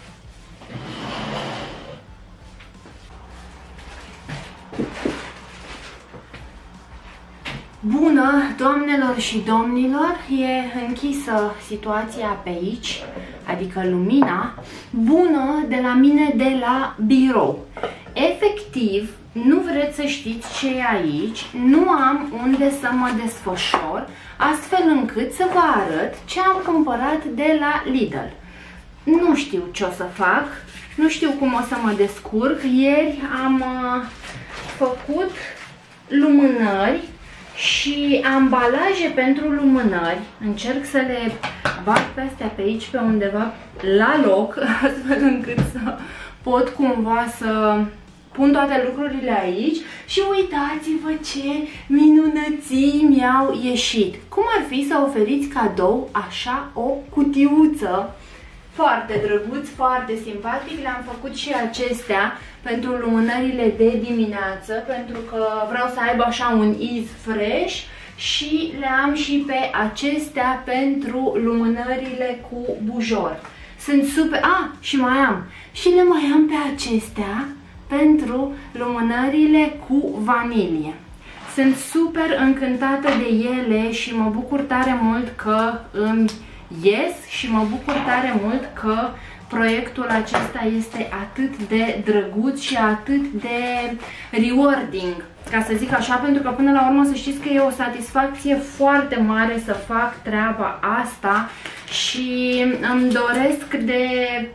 Speaker 1: Bună, doamnelor și domnilor, e închisă situația pe aici, adică lumina. Bună de la mine de la birou. Efectiv, nu vreți să știți ce e aici, nu am unde să mă desfășor, astfel încât să vă arăt ce am cumpărat de la Lidl. Nu știu ce o să fac, nu știu cum o să mă descurc. Ieri am uh, făcut lumânări și ambalaje pentru lumânări. Încerc să le bag pe astea pe aici, pe undeva la loc, astfel încât să pot cumva să pun toate lucrurile aici. Și uitați-vă ce minunății mi-au ieșit. Cum ar fi să oferiți cadou așa o cutiuță? Foarte drăguț, foarte simpatic. Le-am făcut și acestea pentru lumânările de dimineață, pentru că vreau să aibă așa un iz fresh, și le am și pe acestea pentru lumânările cu bujor. Sunt super... Ah, și mai am. Și le mai am pe acestea pentru lumânările cu vanilie. Sunt super încântată de ele și mă bucur tare mult că îmi ies și mă bucur tare mult că proiectul acesta este atât de drăguț și atât de rewarding, ca să zic așa, pentru că până la urmă să știți că e o satisfacție foarte mare să fac treaba asta și îmi doresc de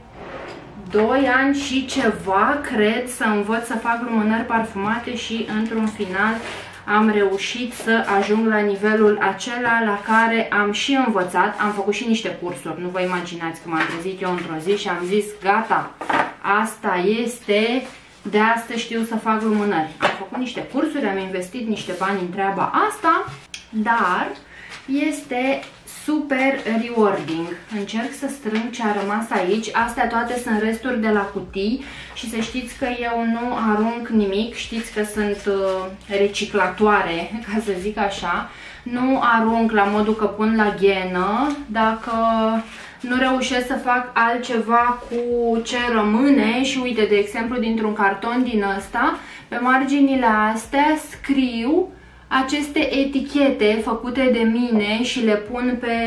Speaker 1: doi ani și ceva, cred, să învăț să fac lumânări parfumate și într-un final am reușit să ajung la nivelul acela la care am și învățat. Am făcut și niște cursuri, nu vă imaginați că m-am trezit eu într-o zi și am zis gata, asta este, de asta știu să fac lumânări. Am făcut niște cursuri, am investit niște bani în treaba asta, dar este super rewarding. Încerc să strâng ce a rămas aici. Astea toate sunt resturi de la cutii și să știți că eu nu arunc nimic. Știți că sunt uh, reciclatoare, ca să zic așa. Nu arunc la modul că pun la ghenă. Dacă nu reușesc să fac altceva cu ce rămâne și uite, de exemplu, dintr-un carton din ăsta, pe marginile astea scriu aceste etichete făcute de mine și le pun pe,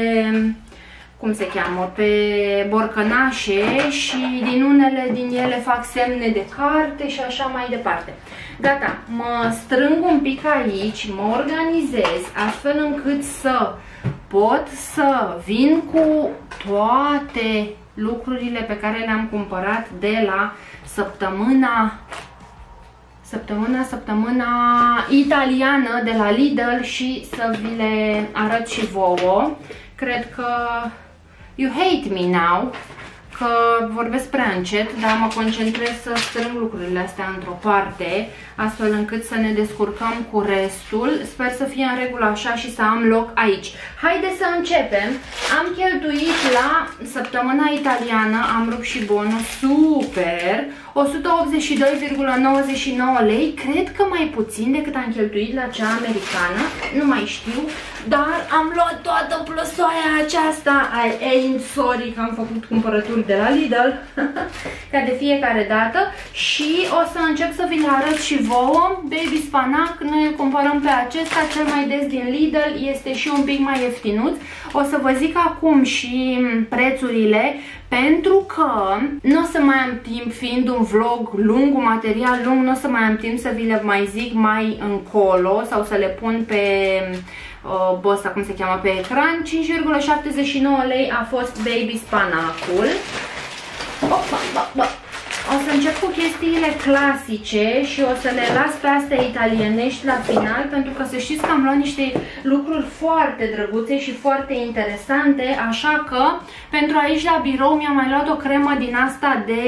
Speaker 1: cum se cheamă, pe borcănașe și din unele din ele fac semne de carte și așa mai departe. Gata, mă strâng un pic aici, mă organizez astfel încât să pot să vin cu toate lucrurile pe care le-am cumpărat de la săptămâna Săptămâna, săptămâna italiană de la Lidl și să vi le arăt și vouă. Cred că you hate me now, că vorbesc prea încet, dar mă concentrez să strâng lucrurile astea într-o parte, astfel încât să ne descurcăm cu restul. Sper să fie în regulă așa și să am loc aici. Haideți să începem. Am cheltuit la săptămâna italiană, am rupt și bonus, super, o sută optzeci și doi virgulă nouăzeci și nouă lei, cred că mai puțin decât am cheltuit la cea americană, nu mai știu, dar am luat toată plăsoaia aceasta. I ain't sorry că am făcut cumpărături de la Lidl, ca de fiecare dată, și o să încep să vi le arăt și vouă. Baby spanac, noi îl cumpărăm pe acesta, cel mai des din Lidl, este și un pic mai ieftinuț. O să vă zic acum și prețurile, pentru că nu o să mai am timp, fiind un vlog lung, un material lung, nu o să mai am timp să vi le mai zic mai încolo sau să le pun pe uh, ăsta, cum se cheamă, pe ecran. cinci virgulă șaptezeci și nouă lei a fost baby spanacul. Opa, ba, ba. O să încep cu chestiile clasice și o să le las pe astea italienești la final, pentru că să știți că am luat niște lucruri foarte drăguțe și foarte interesante, așa că pentru aici la birou mi-am mai luat o cremă din asta de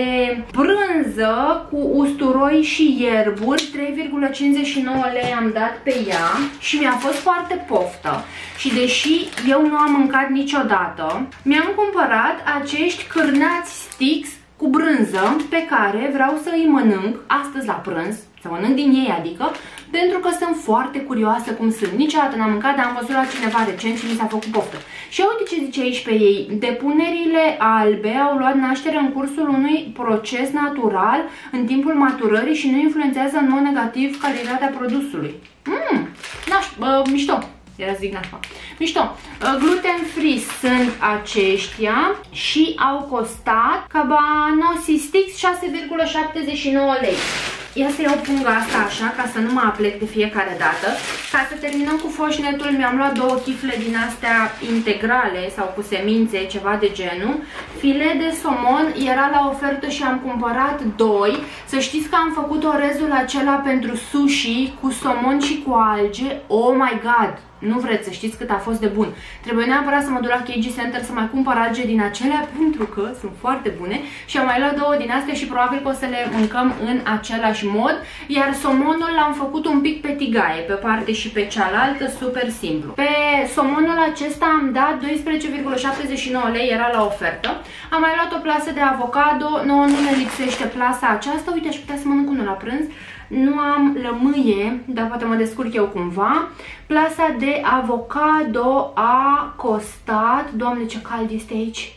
Speaker 1: brânză cu usturoi și ierburi, trei virgulă cincizeci și nouă lei am dat pe ea și mi-a fost foarte poftă. Și deși eu nu am mâncat niciodată, mi-am cumpărat acești cârnați sticks cu brânză pe care vreau să îi mănânc astăzi la prânz, să mănânc din ei adică, pentru că sunt foarte curioasă cum sunt. Niciodată n-am mâncat, dar am văzut la cineva recent și mi s-a făcut poftă. Și uite ce zice aici pe ei: depunerile albe au luat naștere în cursul unui proces natural în timpul maturării și nu influențează în mod negativ calitatea produsului. Mmm, naș, bă, mișto. Era zic nașpa. Mișto. Gluten free sunt aceștia și au costat Cabanossi Sticks șase virgulă șaptezeci și nouă lei. Ia să iau punga asta așa, ca să nu mă aplec de fiecare dată. Ca să terminăm cu foșnetul, mi-am luat două chifle din astea integrale sau cu semințe, ceva de genul. Filet de somon era la ofertă și am cumpărat doi. Să știți că am făcut orezul acela pentru sushi cu somon și cu alge. Oh my god! Nu vreți să știți cât a fost de bun. Trebuie neapărat să mă duc la K G Center să mai cumpăr alge din acelea, pentru că sunt foarte bune. Și am mai luat două din astea și probabil că o să le mâncăm în același mod. Iar somonul l-am făcut un pic pe tigaie, pe parte și pe cealaltă, super simplu. Pe somonul acesta am dat doisprezece virgulă șaptezeci și nouă lei, era la ofertă. Am mai luat o plasă de avocado, nouă nu ne lipsește plasa aceasta. Uite, aș putea să mănânc unul la prânz. Nu am lămâie, dar poate mă descurc eu cumva. Plasa de avocado a costat, doamne ce cald este aici,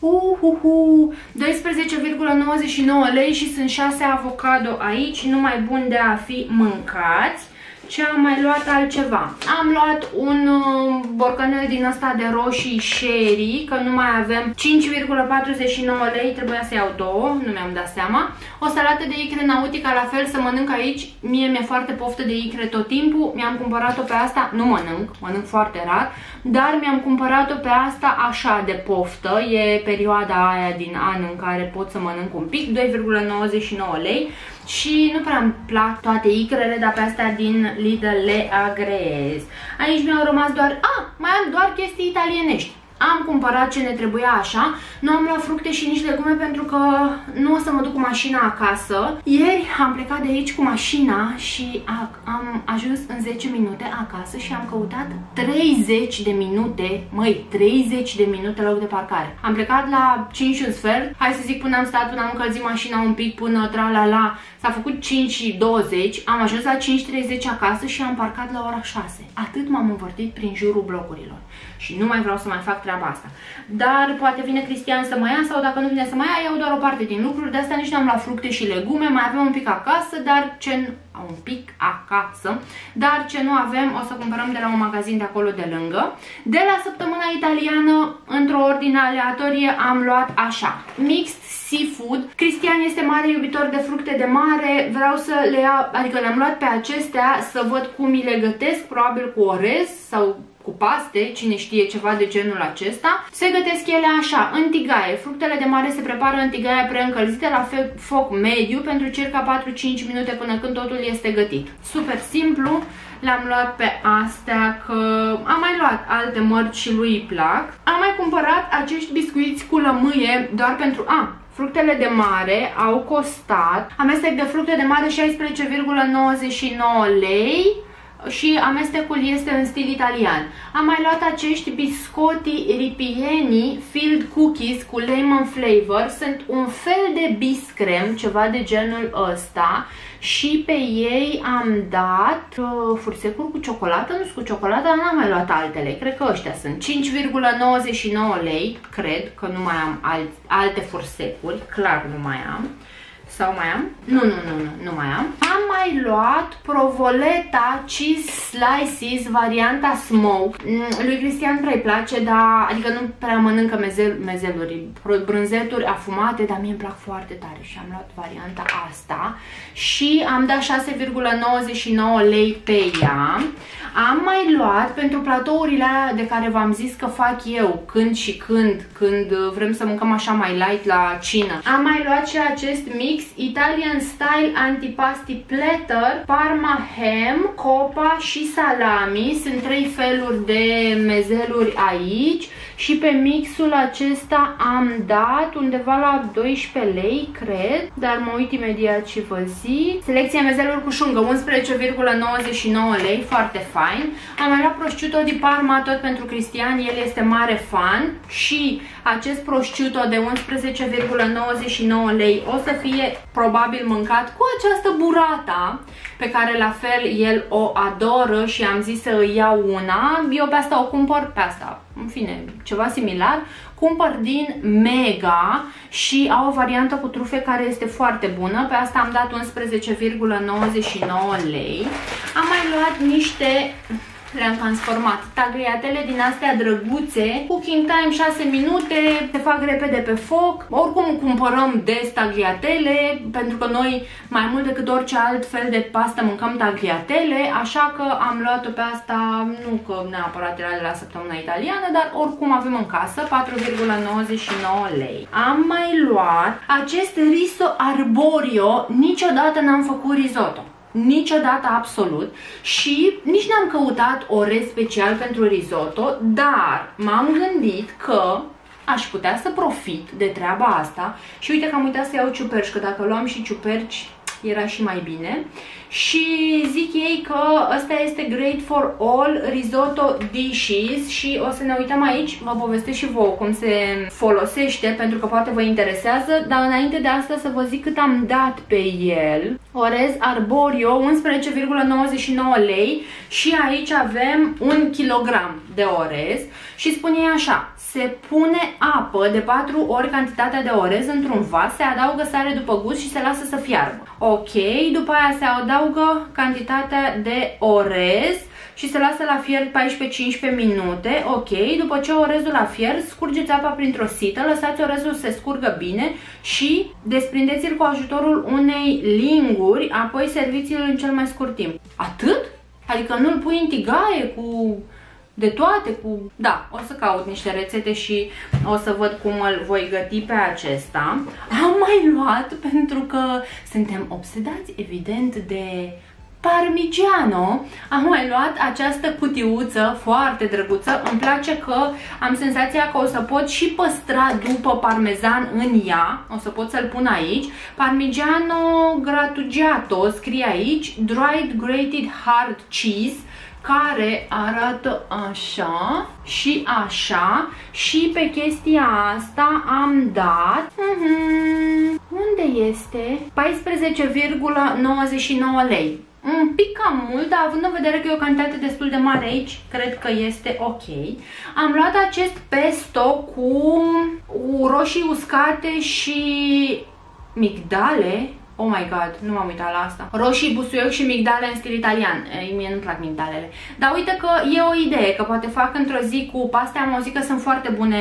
Speaker 1: uhuhu, doisprezece virgulă nouăzeci și nouă lei și sunt șase avocado aici, numai bun de a fi mâncați. Ce am mai luat altceva? Am luat un uh, borcanel din asta de roșii sherry, că nu mai avem, cinci virgulă patruzeci și nouă lei, trebuia să iau două, nu mi-am dat seama. O salată de icre nautica, la fel, să mănânc aici, mie mi-e foarte poftă de icre tot timpul, mi-am cumpărat-o pe asta, nu mănânc, mănânc foarte rar, dar mi-am cumpărat-o pe asta așa de poftă, e perioada aia din an în care pot să mănânc un pic, doi virgulă nouăzeci și nouă lei. Și nu prea îmi plac toate icrele, dar pe astea din Lidl le agreez. Aici mi-au rămas doar... Ah, mai am doar chestii italienești. Am cumpărat ce ne trebuia așa. Nu am luat fructe și nici legume pentru că nu o să mă duc cu mașina acasă. Ieri am plecat de aici cu mașina și am ajuns în zece minute acasă și am căutat treizeci de minute, măi, treizeci de minute la loc de parcare. Am plecat la cinci și un sfert, hai să zic, până am stat, până am încălzit mașina un pic, până tra-la-la, s-a făcut cinci și douăzeci, am ajuns la cinci și treizeci acasă și am parcat la ora șase. Atât m-am învârtit prin jurul blocurilor. Și nu mai vreau să mai fac
Speaker 2: treaba asta. Dar poate vine Cristian să mă ia sau dacă nu vine să mă ia, iau doar o parte din lucruri. De asta nici nu am luat fructe și legume, mai avem un pic acasă, dar ce un pic acasă, dar ce nu avem o să cumpărăm de la un magazin de acolo de lângă. De la săptămâna italiană, într-o ordine aleatorie, am luat așa: mixed seafood. Cristian este mare iubitor de fructe de mare, vreau să le iau, adică le-am luat pe acestea să văd cum mi le gătesc, probabil cu orez sau cu paste, cine știe, ceva de genul acesta. Se gătesc ele așa, în tigaie. Fructele de mare se prepară în tigaie preîncălzite la foc mediu pentru circa patru-cinci minute până când totul este gătit. Super simplu, le-am luat pe astea că am mai luat alte mărci și lui îi plac. Am mai cumpărat acești biscuiți cu lămâie doar pentru... A, fructele de mare au costat amestec de fructe de mare șaisprezece virgulă nouăzeci și nouă lei și amestecul este în stil italian. Am mai luat acești biscotti ripieni filled cookies cu lemon flavor. Sunt un fel de biscrem, ceva de genul ăsta, și pe ei am dat uh, fursecuri cu ciocolată, nu sunt cu ciocolată, dar n-am mai luat altele. Cred că ăștia sunt cinci virgulă nouăzeci și nouă lei, cred că nu mai am alt, alte fursecuri, clar nu mai am. Sau mai am? Nu, nu, nu, nu, nu mai am. Am mai luat provoleta cheese slices, varianta smoke. Lui Cristian prea îi place, dar, adică nu prea mănâncă mezel, mezeluri, brânzeturi afumate, dar mie îmi plac foarte tare și am luat varianta asta. Și am dat șase virgulă nouăzeci și nouă lei pe ea. Am mai luat pentru platourile alea de care v-am zis că fac eu când și când, când vrem să mâncăm așa mai light la cină. Am mai luat și acest mix Italian Style Antipasti Platter, Parma Ham, copa și salami. Sunt trei feluri de mezeluri aici și pe mixul acesta am dat undeva la doisprezece lei, cred, dar mă uit imediat și vă zic. Selecția mezeluri cu șungă, unsprezece virgulă nouăzeci și nouă lei, foarte fain. Am mai luat prosciutto di Parma tot pentru Cristian, el este mare fan și acest prosciutto de unsprezece virgulă nouăzeci și nouă lei o să fie probabil mâncat cu această burrata pe care la fel el o adoră și am zis să îi iau una. Eu pe asta o cumpăr, pe asta, în fine, ceva similar, cumpăr din Mega și au o variantă cu trufe care este foarte bună. Pe asta am dat unsprezece virgulă nouăzeci și nouă lei. Am mai luat niște... le-am transformat. Tagliatele din astea drăguțe, cooking time șase minute, se fac repede pe foc. Oricum cumpărăm des tagliatele, pentru că noi mai mult decât orice alt fel de pastă mâncăm tagliatele, așa că am luat-o pe asta, nu că neapărat era de la săptămâna italiană, dar oricum avem în casă, patru virgulă nouăzeci și nouă lei. Am mai luat acest riso arborio, niciodată n-am făcut risotto. Niciodată absolut și nici n-am căutat orez special pentru risotto, dar m-am gândit că aș putea să profit de treaba asta și uite că am uitat să iau ciuperci, că dacă luam și ciuperci era și mai bine. Și zic ei că ăsta este great for all risotto dishes și o să ne uităm aici, vă povestesc și vouă cum se folosește pentru că poate vă interesează, dar înainte de asta să vă zic cât am dat pe el. Orez arborio, unsprezece virgulă nouăzeci și nouă lei și aici avem un kilogram de orez și spune așa: se pune apă de patru ori cantitatea de orez într-un vas, se adaugă sare după gust și se lasă să fiarbă. Ok, după aia se adaugă cantitatea de orez și se lasă la fiert paisprezece-cincisprezece minute. Ok, după ce orezul a fiert, scurgeți apa printr-o sită, lăsați orezul să se scurgă bine și desprindeți-l cu ajutorul unei linguri, apoi serviți-l în cel mai scurt timp. Atât? Adică nu-l pui în tigaie cu... de toate, cu... Da, o să caut niște rețete și o să văd cum îl voi găti pe acesta. Am mai luat, pentru că suntem obsedați, evident, de parmigiano. Am mai luat această cutiuță foarte drăguță. Îmi place că am senzația că o să pot și păstra după parmezan în ea. O să pot să-l pun aici. Parmigiano grattugiato, scrie aici, dried grated hard cheese, care arată așa și așa și pe chestia asta am dat uh-huh, unde este? paisprezece virgulă nouăzeci și nouă lei.
Speaker 1: un pic cam mult, dar având în vedere că e o cantitate destul de mare aici, cred că este ok. Am luat acest pesto cu roșii uscate și migdale. Oh my god, nu m-am uitat la asta. Roșii, busuioc și migdale în stil italian. Ei, mie nu-mi plac migdalele. Dar uite că e o idee, că poate fac într-o zi cu pastea. Am auzit că sunt foarte bune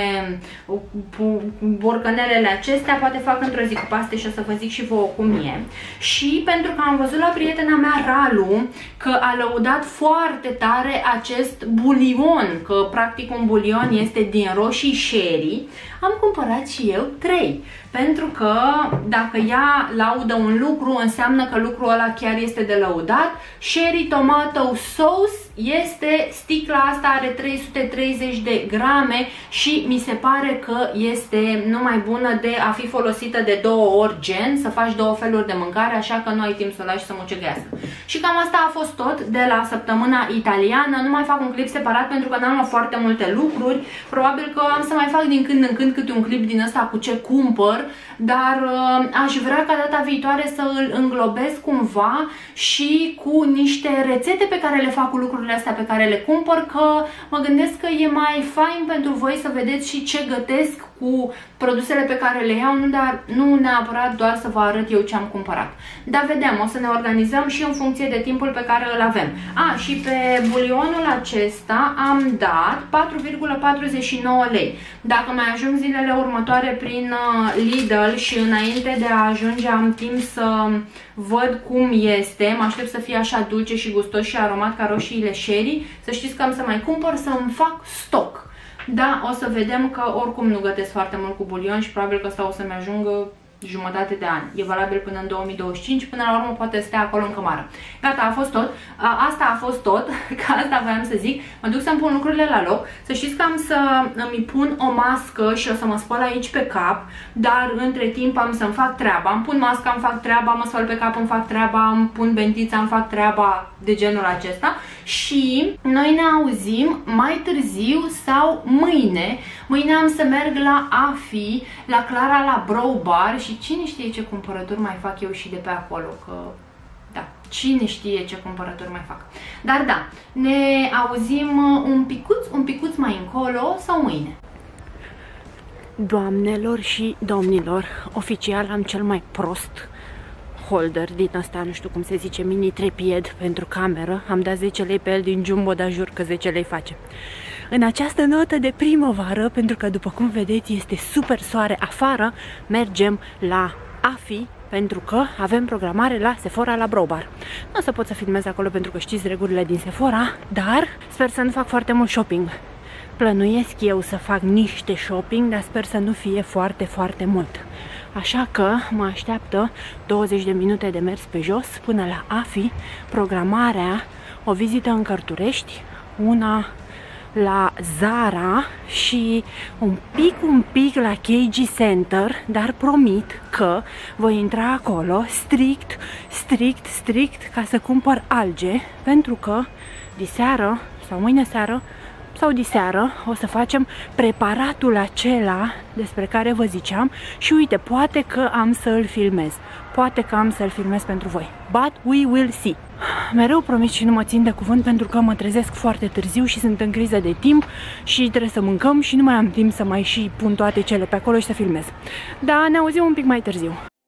Speaker 1: borcanelele acestea. Poate fac într-o zi cu paste și o să vă zic și vouă cum e. Și pentru că am văzut la prietena mea, Ralu, că a lăudat foarte tare acest bulion, că practic un bulion este din roșii sherry, am cumpărat și eu trei. Pentru că dacă ea laudă un lucru, înseamnă că lucrul ăla chiar este de lăudat. Sherry Tomato Sauce este, sticla asta are trei sute treizeci de grame și mi se pare că este numai bună de a fi folosită de două ori gen, să faci două feluri de mâncare, așa că nu ai timp să o lași să muceghească. Și cam asta a fost tot de la săptămâna italiană. Nu mai fac un clip separat pentru că n-am luat foarte multe lucruri. Probabil că am să mai fac din când în când câte un clip din ăsta cu ce cumpăr, dar uh, aș vrea ca data viitoare să îl înglobez cumva și cu niște rețete pe care le fac cu lucrurile astea pe care le cumpăr, că mă gândesc că e mai fain pentru voi să vedeți și ce gătesc cu produsele pe care le iau, nu, dar, nu neapărat doar să vă arăt eu ce am cumpărat. Dar vedem, o să ne organizăm și în funcție de timpul pe care îl avem. A, și pe bulionul acesta am dat patru virgulă patruzeci și nouă lei. Dacă mai ajung zilele următoare prin Lidl și înainte de a ajunge am timp să văd cum este, mă aștept să fie așa dulce și gustos și aromat ca roșiile sherry, să știți că am să mai cumpăr să îmi fac stoc. Da, o să vedem că oricum nu gătesc foarte mult cu bulion și probabil că asta o să-mi ajungă jumătate de an. E valabil până în două mii douăzeci și cinci, până la urmă poate stea acolo în cămară. Gata, a fost tot. Asta a fost tot, că asta voiam să zic. Mă duc să-mi pun lucrurile la loc. Să știți că am să îmi pun o mască și o să mă spăl aici pe cap, dar între timp am să-mi fac treaba. Îmi pun masca, îmi fac treaba, mă spăl pe cap, îmi fac treaba, îmi pun bentița, îmi fac treaba de genul acesta. Și noi ne auzim mai târziu sau mâine. Mâine am să merg la Afi, la Clara, la Brow Bar și cine știe ce cumpărături mai fac eu și de pe acolo, că da, cine știe ce cumpărături mai fac. Dar da, ne auzim un picuț, un picuț mai încolo sau mâine. Doamnelor și domnilor, oficial am cel mai prost holder din asta, nu știu cum se zice, mini trepied pentru cameră. Am dat zece lei pe el din Jumbo, dar jur că zece lei face. În această notă de primăvară, pentru că după cum vedeți este super soare afară, mergem la Afi pentru că avem programare la Sephora, la Brow Bar. Nu o să pot să filmez acolo pentru că știți regulile din Sephora, dar sper să nu fac foarte mult shopping. Plănuiesc eu să fac niște shopping, dar sper să nu fie foarte, foarte mult. Așa că mă așteaptă douăzeci de minute de mers pe jos până la Afi, programarea, o vizită în Cărturești, una la Zara și un pic, un pic la K G Center, dar promit că voi intra acolo strict, strict, strict ca să cumpăr alge, pentru că diseară sau mâine seară sau diseară o să facem preparatul acela despre care vă ziceam și uite, poate că am să îl filmez. Poate că am să-l filmez pentru voi. But we will see. Mereu promit și nu mă țin de cuvânt pentru că mă trezesc foarte târziu și sunt în criză de timp și trebuie să mâncăm și nu mai am timp să mai și pun toate cele pe acolo și să filmez. Dar ne auzim un pic mai târziu.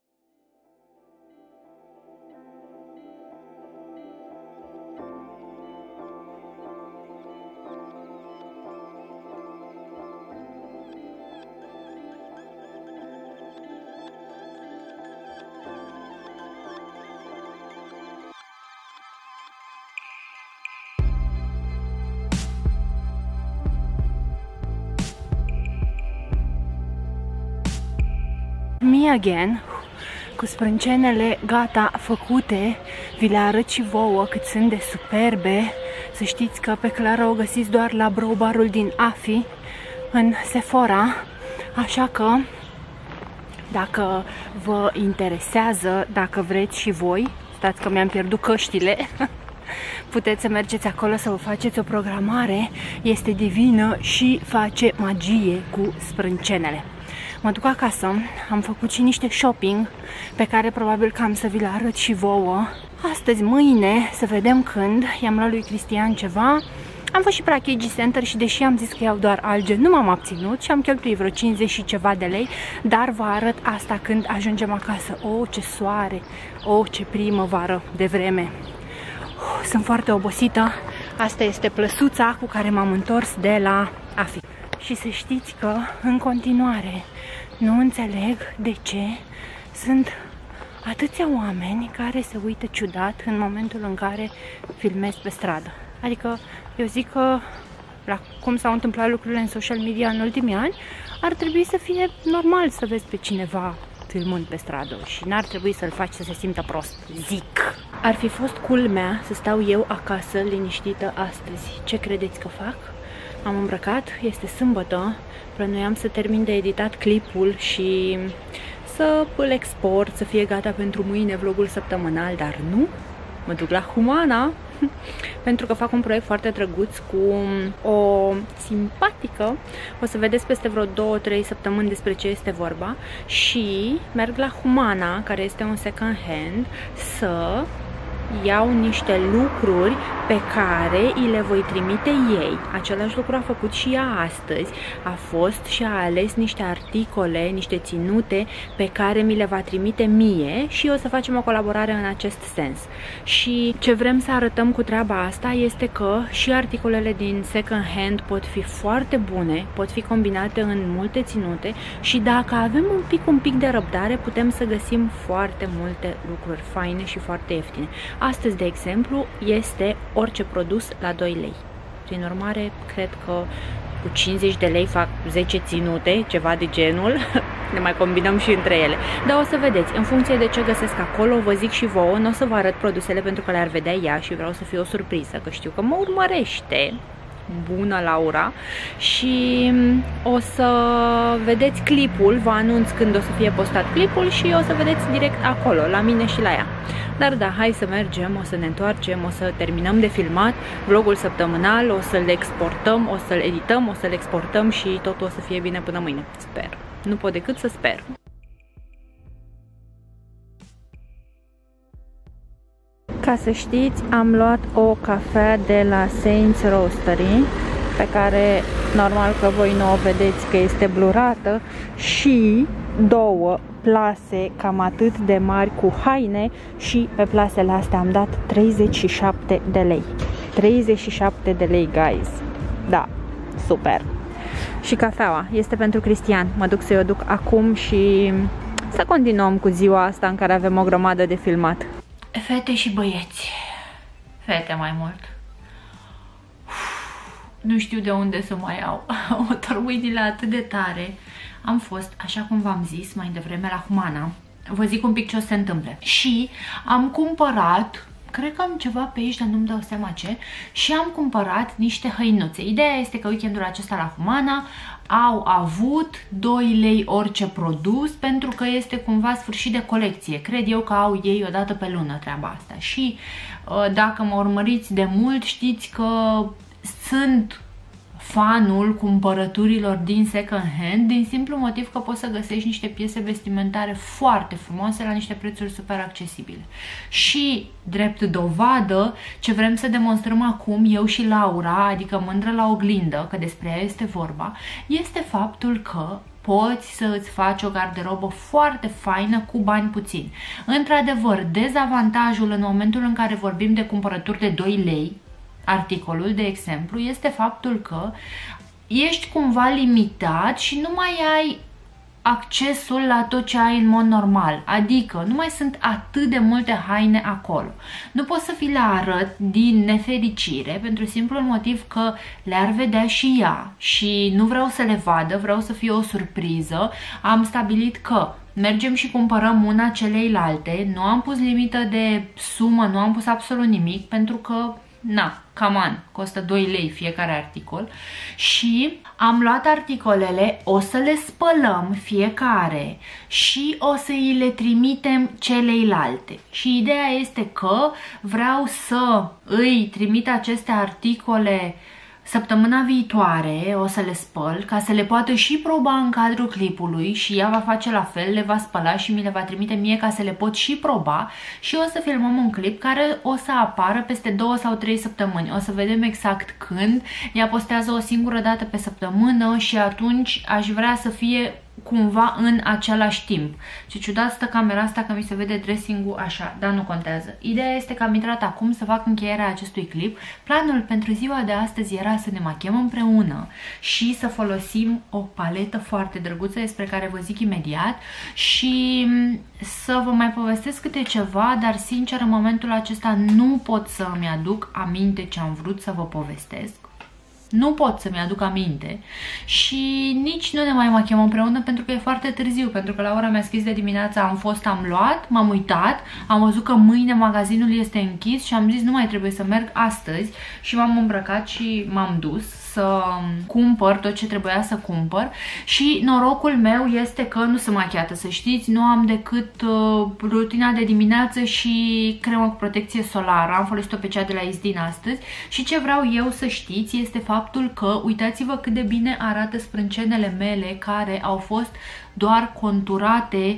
Speaker 1: Me again, cu sprâncenele gata făcute, vi le arăt și vouă cât sunt de superbe. Să știți că pe Clara o găsiți doar la Brow Bar-ul din Afi, în Sephora, așa că dacă vă interesează, dacă vreți și voi, stați că mi-am pierdut căștile, puteți să mergeți acolo să vă faceți o programare, este divină și face magie cu sprâncenele. Mă duc acasă, am făcut și niște shopping pe care probabil că am să vi le arăt și vouă. Astăzi, mâine, să vedem când. I-am luat lui Cristian ceva. Am fost și pe la K G Center și deși am zis că iau doar alge, nu m-am abținut și am cheltuit vreo cincizeci și ceva de lei, dar vă arăt asta când ajungem acasă. Oh, ce soare! Oh, ce primăvară de vreme! Uh, sunt foarte obosită. Asta este plăsuța cu care m-am întors de la Afi. Și să știți că, în continuare, nu înțeleg de ce sunt atâția oameni care se uită ciudat în momentul în care filmez pe stradă. Adică, eu zic că, la cum s-au întâmplat lucrurile în social media în ultimii ani, ar trebui să fie normal să vezi pe cineva filmând pe stradă și n-ar trebui să-l faci să se simtă prost, zic. Ar fi fost culmea să stau eu acasă liniștită astăzi. Ce credeți că fac? Am îmbrăcat, este sâmbătă, plănuiam să termin de editat clipul și să îl export, să fie gata pentru mâine vlogul săptămânal, dar nu, mă duc la Humana pentru că fac un proiect foarte drăguț cu o simpatică. O să vedeți peste vreo două trei săptămâni despre ce este vorba și merg la Humana, care este un second hand, să iau niște lucruri pe care îi le voi trimite ei. Același lucru a făcut și ea astăzi. A fost și a ales niște articole, niște ținute pe care mi le va trimite mie și o să facem o colaborare în acest sens. Și ce vrem să arătăm cu treaba asta este că și articolele din second hand pot fi foarte bune, pot fi combinate în multe ținute și dacă avem un pic, un pic de răbdare, putem să găsim foarte multe lucruri faine și foarte ieftine. Astăzi, de exemplu, este orice produs la doi lei. Prin urmare, cred că cu cincizeci de lei fac zece ținute, ceva de genul. Ne mai combinăm și între ele. Dar o să vedeți, în funcție de ce găsesc acolo, vă zic și vouă, nu o să vă arăt produsele pentru că le-ar vedea ea și vreau să fie o surpriză, că știu că mă urmărește. Bună, Laura! Și o să vedeți clipul, vă anunț când o să fie postat clipul și o să vedeți direct acolo, la mine și la ea. Dar da, hai să mergem, o să ne întoarcem, o să terminăm de filmat vlogul săptămânal, o să-l exportăm, o să-l edităm, o să-l exportăm și totul o să fie bine până mâine. Sper. Nu pot decât să sper. Ca să știți, am luat o cafea de la Saints Roastery, pe care normal că voi nu o vedeți că este blurată, și două plase cam atât de mari cu haine și pe plasele astea am dat treizeci și șapte de lei. treizeci și șapte de lei, guys. Da, super. Și cafeaua este pentru Cristian. Mă duc să-i o duc acum și să continuăm cu ziua asta în care avem o grămadă de filmat. Fete și băieți. Fete mai mult. Uf, nu știu de unde să mai iau. O torbuidile atât de tare. Am fost, așa cum v-am zis mai devreme, la Humana. Vă zic un pic ce o să se întâmple. Și am cumpărat, cred că am ceva pe aici, dar nu-mi dau seama ce, și am cumpărat niște hăinuțe. Ideea este că weekendul acesta la Humana au avut doi lei orice produs, pentru că este cumva sfârșit de colecție. Cred eu că au ei o dată pe lună treaba asta. Și dacă mă urmăriți de mult, știți că sunt fanul cumpărăturilor din second hand, din simplu motiv că poți să găsești niște piese vestimentare foarte frumoase la niște prețuri super accesibile. Și, drept dovadă, ce vrem să demonstrăm acum, eu și Laura, adică mândră la oglindă, că despre ea este vorba, este faptul că poți să îți faci o garderobă foarte faină cu bani puțini. Într-adevăr, dezavantajul în momentul în care vorbim de cumpărături de doi lei, articolul, de exemplu, este faptul că ești cumva limitat și nu mai ai accesul la tot ce ai în mod normal. Adică nu mai sunt atât de multe haine acolo. Nu pot să vi le arăt din nefericire, pentru simplul motiv că le-ar vedea și ea și nu vreau să le vadă, vreau să fie o surpriză. Am stabilit că mergem și cumpărăm una celeilalte, nu am pus limită de sumă, nu am pus absolut nimic, pentru că na, come on, costă doi lei fiecare articol. Și am luat articolele, o să le spălăm fiecare și o să îi le trimitem celeilalte. Și ideea este că vreau să îi trimit aceste articole
Speaker 2: Săptămâna viitoare o să le spăl ca să le poată și proba în cadrul clipului și ea va face la fel, le va spăla și mi le va trimite mie ca să le pot și proba și o să filmăm un clip care o să apară peste două sau trei săptămâni. O să vedem exact când. Ea postează o singură dată pe săptămână și atunci aș vrea să fie cumva în același timp. Ce ciudat stă camera asta că mi se vede dressing-ul așa, dar nu contează. Ideea este că am intrat acum să fac încheierea acestui clip. Planul pentru ziua de astăzi era să ne machiem împreună și să folosim o paletă foarte drăguță despre care vă zic imediat și să vă mai povestesc câte ceva, dar sincer în momentul acesta nu pot să îmi aduc aminte ce am vrut să vă povestesc. Nu pot să-mi aduc aminte și nici nu ne mai machiem împreună pentru că e foarte târziu, pentru că Laura mi-a scris de dimineața, am fost, am luat, m-am uitat, am văzut că mâine magazinul este închis și am zis nu mai trebuie să merg astăzi și m-am îmbrăcat și m-am dus să cumpăr tot ce trebuia să cumpăr și norocul meu este că nu sunt machiată, să știți, nu am decât uh, rutina de dimineață și cremă cu protecție solară, am folosit-o pe cea de la Isdin astăzi și ce vreau eu să știți este faptul că uitați-vă cât de bine arată sprâncenele mele care au fost doar conturate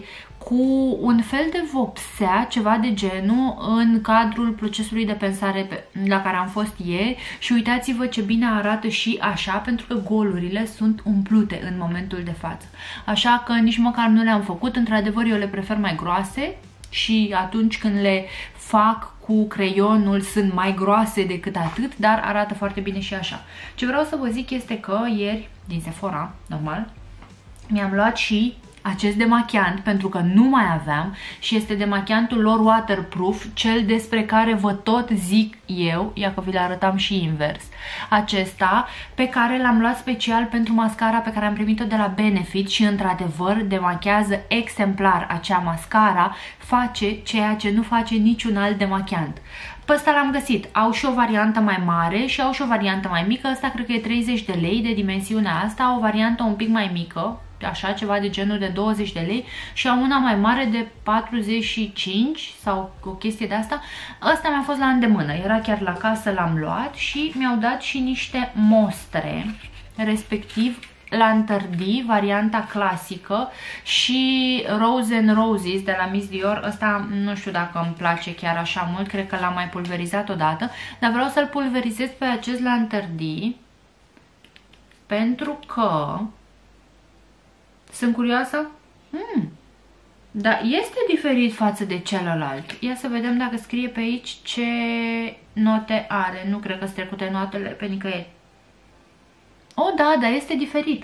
Speaker 2: cu un fel de vopsea, ceva de genul, în cadrul procesului de pensare pe, la care am fost ieri și uitați-vă ce bine arată și așa, pentru că golurile sunt umplute în momentul de față. Așa că nici măcar nu le-am făcut, într-adevăr eu le prefer mai groase și atunci când le fac cu creionul sunt mai groase decât atât, dar arată foarte bine și așa. Ce vreau să vă zic este că ieri, din Sephora, normal, mi-am luat și acest demachiant pentru că nu mai aveam și este demachiantul lor waterproof, cel despre care vă tot zic eu, ia că vi le arătam și invers. Acesta pe care l-am luat special pentru mascara pe care am primit-o de la Benefit și într-adevăr demachează exemplar. Acea mascara face ceea ce nu face niciun alt demachiant. Pe ăsta l-am găsit. Au și o variantă mai mare și au și o variantă mai mică. Asta cred că e treizeci de lei de dimensiunea asta, o variantă un pic mai mică, așa, ceva de genul de douăzeci de lei și au una mai mare de patruzeci și cinci sau o chestie de asta. Ăsta mi-a fost la îndemână, era chiar la casă, l-am luat și mi-au dat și niște mostre, respectiv Lantern-D, varianta clasică și Rose and Roses de la Miss Dior. Ăsta nu știu dacă îmi place chiar așa mult, cred că l-am mai pulverizat odată, dar vreau să-l pulverizez pe acest Lantern-D pentru că sunt curioasă? Hmm. Dar este diferit față de celălalt. Ia să vedem dacă scrie pe aici ce note are. Nu cred că sunt trecute notele pe nicăieri. O, da, dar este diferit.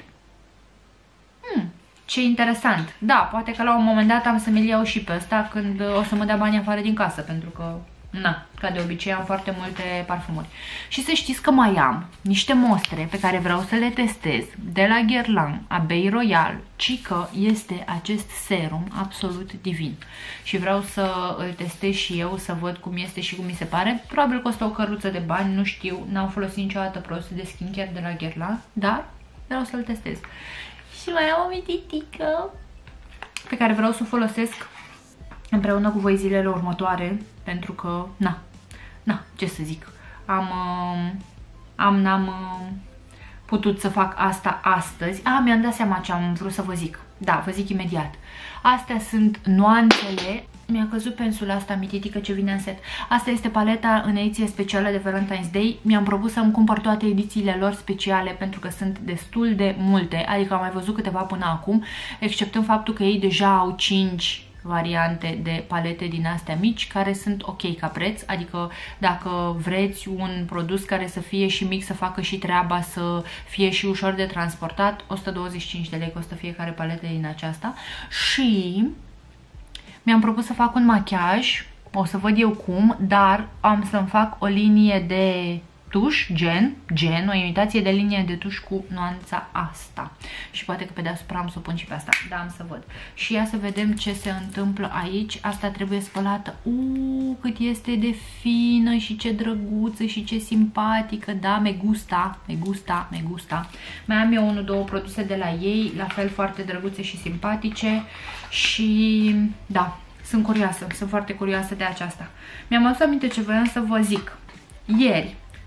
Speaker 2: Hmm. Ce interesant. Da, poate că la un moment dat am să mi-l iau și pe ăsta când o să mă dea bani afară din casă, pentru că, na, ca de obicei am foarte multe parfumuri. Și să știți că mai am niște mostre pe care vreau să le testez de la Guerlain, Abbey Royal, ci că este acest serum absolut divin. Și vreau să îl testez și eu, să văd cum este și cum mi se pare. Probabil costă o căruță de bani, nu știu, n-am folosit niciodată produse de skincare de la Guerlain, dar vreau să-l testez. Și mai am o mititică pe care vreau să o folosesc împreună cu voi zilele următoare, pentru că, na, na, ce să zic, am, am, n-am putut să fac asta astăzi. A, mi-am dat seama ce am vrut să vă zic. Da, vă zic imediat. Astea sunt nuanțele. Mi-a căzut pensula asta mititică ce vine în set. Asta este paleta în ediție specială de Valentine's Day. Mi-am propus să-mi cumpăr toate edițiile lor speciale pentru că sunt destul de multe. Adică am mai văzut câteva până acum, exceptând faptul că ei deja au cinci variante de palete din astea mici care sunt ok ca preț, adică dacă vreți un produs care să fie și mic, să facă și treaba, să fie și ușor de transportat, o sută douăzeci și cinci de lei costă fiecare paletă din aceasta. Și mi-am propus să fac un machiaj, o să văd eu cum, dar am să-mi fac o linie de tuș, gen, gen, o imitație de linie de tuș cu nuanța asta. Și poate că pe deasupra am să o pun și pe asta, dar am să văd. Și ia să vedem ce se întâmplă aici. Asta trebuie spălată. Uuu, cât este de fină și ce drăguță și ce simpatică. Da, me gusta, me gusta, me gusta. Mai am eu unul, două produse de la ei, la fel foarte drăguțe și simpatice. Și da, sunt curioasă, sunt foarte curioasă de aceasta. Mi-am adus aminte ce voiam să vă zic. Ieri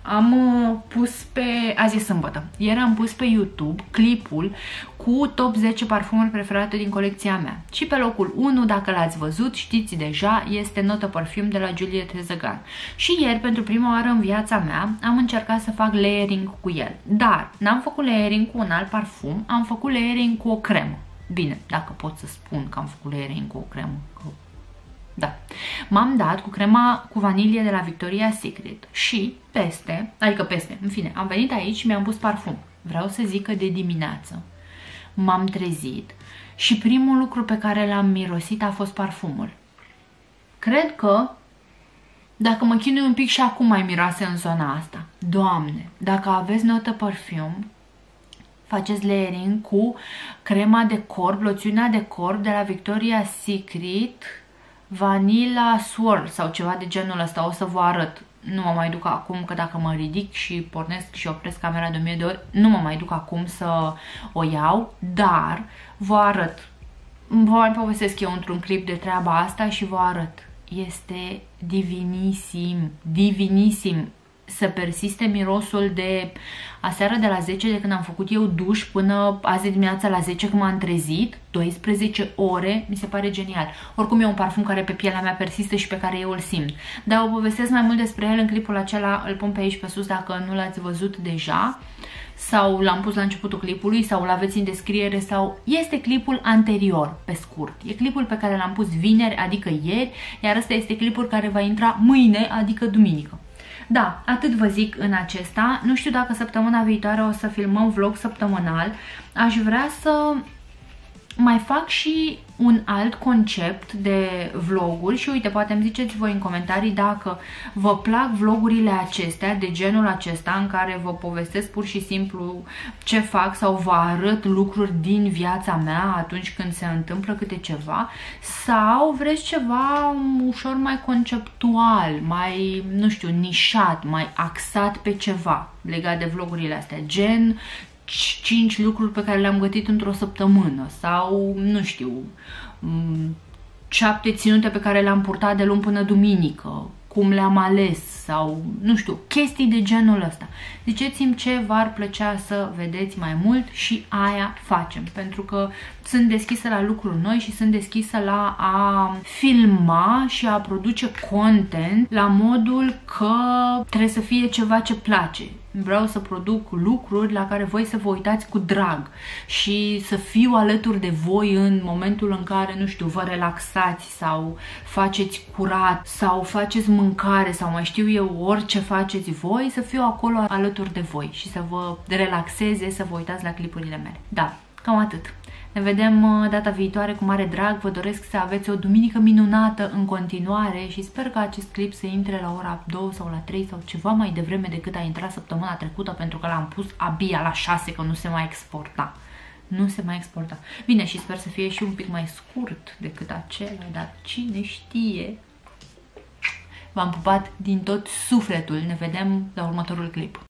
Speaker 2: am pus pe, azi e sâmbătă, ieri am pus pe YouTube clipul cu top zece parfumuri preferate din colecția mea. Și pe locul unu, dacă l-ați văzut, știți deja, este Not a Perfume de la Juliette Hezegan. Și ieri, pentru prima oară în viața mea, am încercat să fac layering cu el. Dar n-am făcut layering cu un alt parfum, am făcut layering cu o cremă. Bine, dacă pot să spun că am făcut layering cu o cremă. Da. M-am dat cu crema cu vanilie de la Victoria's Secret și peste, adică peste, în fine, am venit aici și mi-am pus parfum. Vreau să zic că de dimineață m-am trezit și primul lucru pe care l-am mirosit a fost parfumul. Cred că dacă mă chinui un pic și acum mai miroase în zona asta. Doamne, dacă aveți Not a Perfume, faceți layering cu crema de corp, loțiunea de corp de la Victoria's Secret Vanilla Swirl sau ceva de genul ăsta, o să vă arăt. Nu mă mai duc acum, că dacă mă ridic și pornesc și opresc camera de o mie de ori, nu mă mai duc acum să o iau, dar vă arăt. Vă mai povestesc eu într-un clip de treaba asta și vă arăt. Este divinisim, divinisim. Să persiste mirosul de aseară de la zece, de când am făcut eu duș, până azi dimineața la zece când m-am trezit, doisprezece ore, mi se pare genial. Oricum e un parfum care pe pielea mea persistă și pe care eu îl simt. Dar o povestesc mai mult despre el în clipul acela, îl pun pe aici pe sus dacă nu l-ați văzut deja, sau l-am pus la începutul clipului, sau l-aveți în descriere, sau este clipul anterior, pe scurt. E clipul pe care l-am pus vineri, adică ieri, iar ăsta este clipul care va intra mâine, adică duminică. Da, atât vă zic în acesta. Nu știu dacă săptămâna viitoare o să filmăm vlog săptămânal. Aș vrea să mai fac și un alt concept de vloguri și uite, poate îmi ziceți voi în comentarii dacă vă plac vlogurile acestea, de genul acesta, în care vă povestesc pur și simplu ce fac sau vă arăt lucruri din viața mea atunci când se întâmplă câte ceva, sau vreți ceva ușor mai conceptual, mai, nu știu, nișat, mai axat pe ceva legat de vlogurile astea, gen cinci lucruri pe care le-am gătit într-o săptămână sau, nu știu, șapte ținute pe care le-am purtat de luni până duminică, cum le-am ales sau, nu știu, chestii de genul ăsta. Ziceți-mi ce v-ar plăcea să vedeți mai mult și aia facem, pentru că sunt deschisă la lucruri noi și sunt deschisă la a filma și a produce content la modul că trebuie să fie ceva ce place. Vreau să produc lucruri la care voi să vă uitați cu drag și să fiu alături de voi în momentul în care, nu știu, vă relaxați sau faceți curat sau faceți mâncare sau mai știu eu, orice faceți voi, să fiu acolo alături de voi și să vă relaxeze, să vă uitați la clipurile mele. Da, cam atât. Ne vedem data viitoare cu mare drag. Vă doresc să aveți o duminică minunată în continuare și sper că acest clip să intre la ora două sau la trei sau ceva mai devreme decât a intrat săptămâna trecută, pentru că l-am pus abia la șase, că nu se mai exporta. Nu se mai exporta. Bine, și sper să fie și un pic mai scurt decât acela, dar cine știe. V-am pupat din tot sufletul. Ne vedem la următorul clip.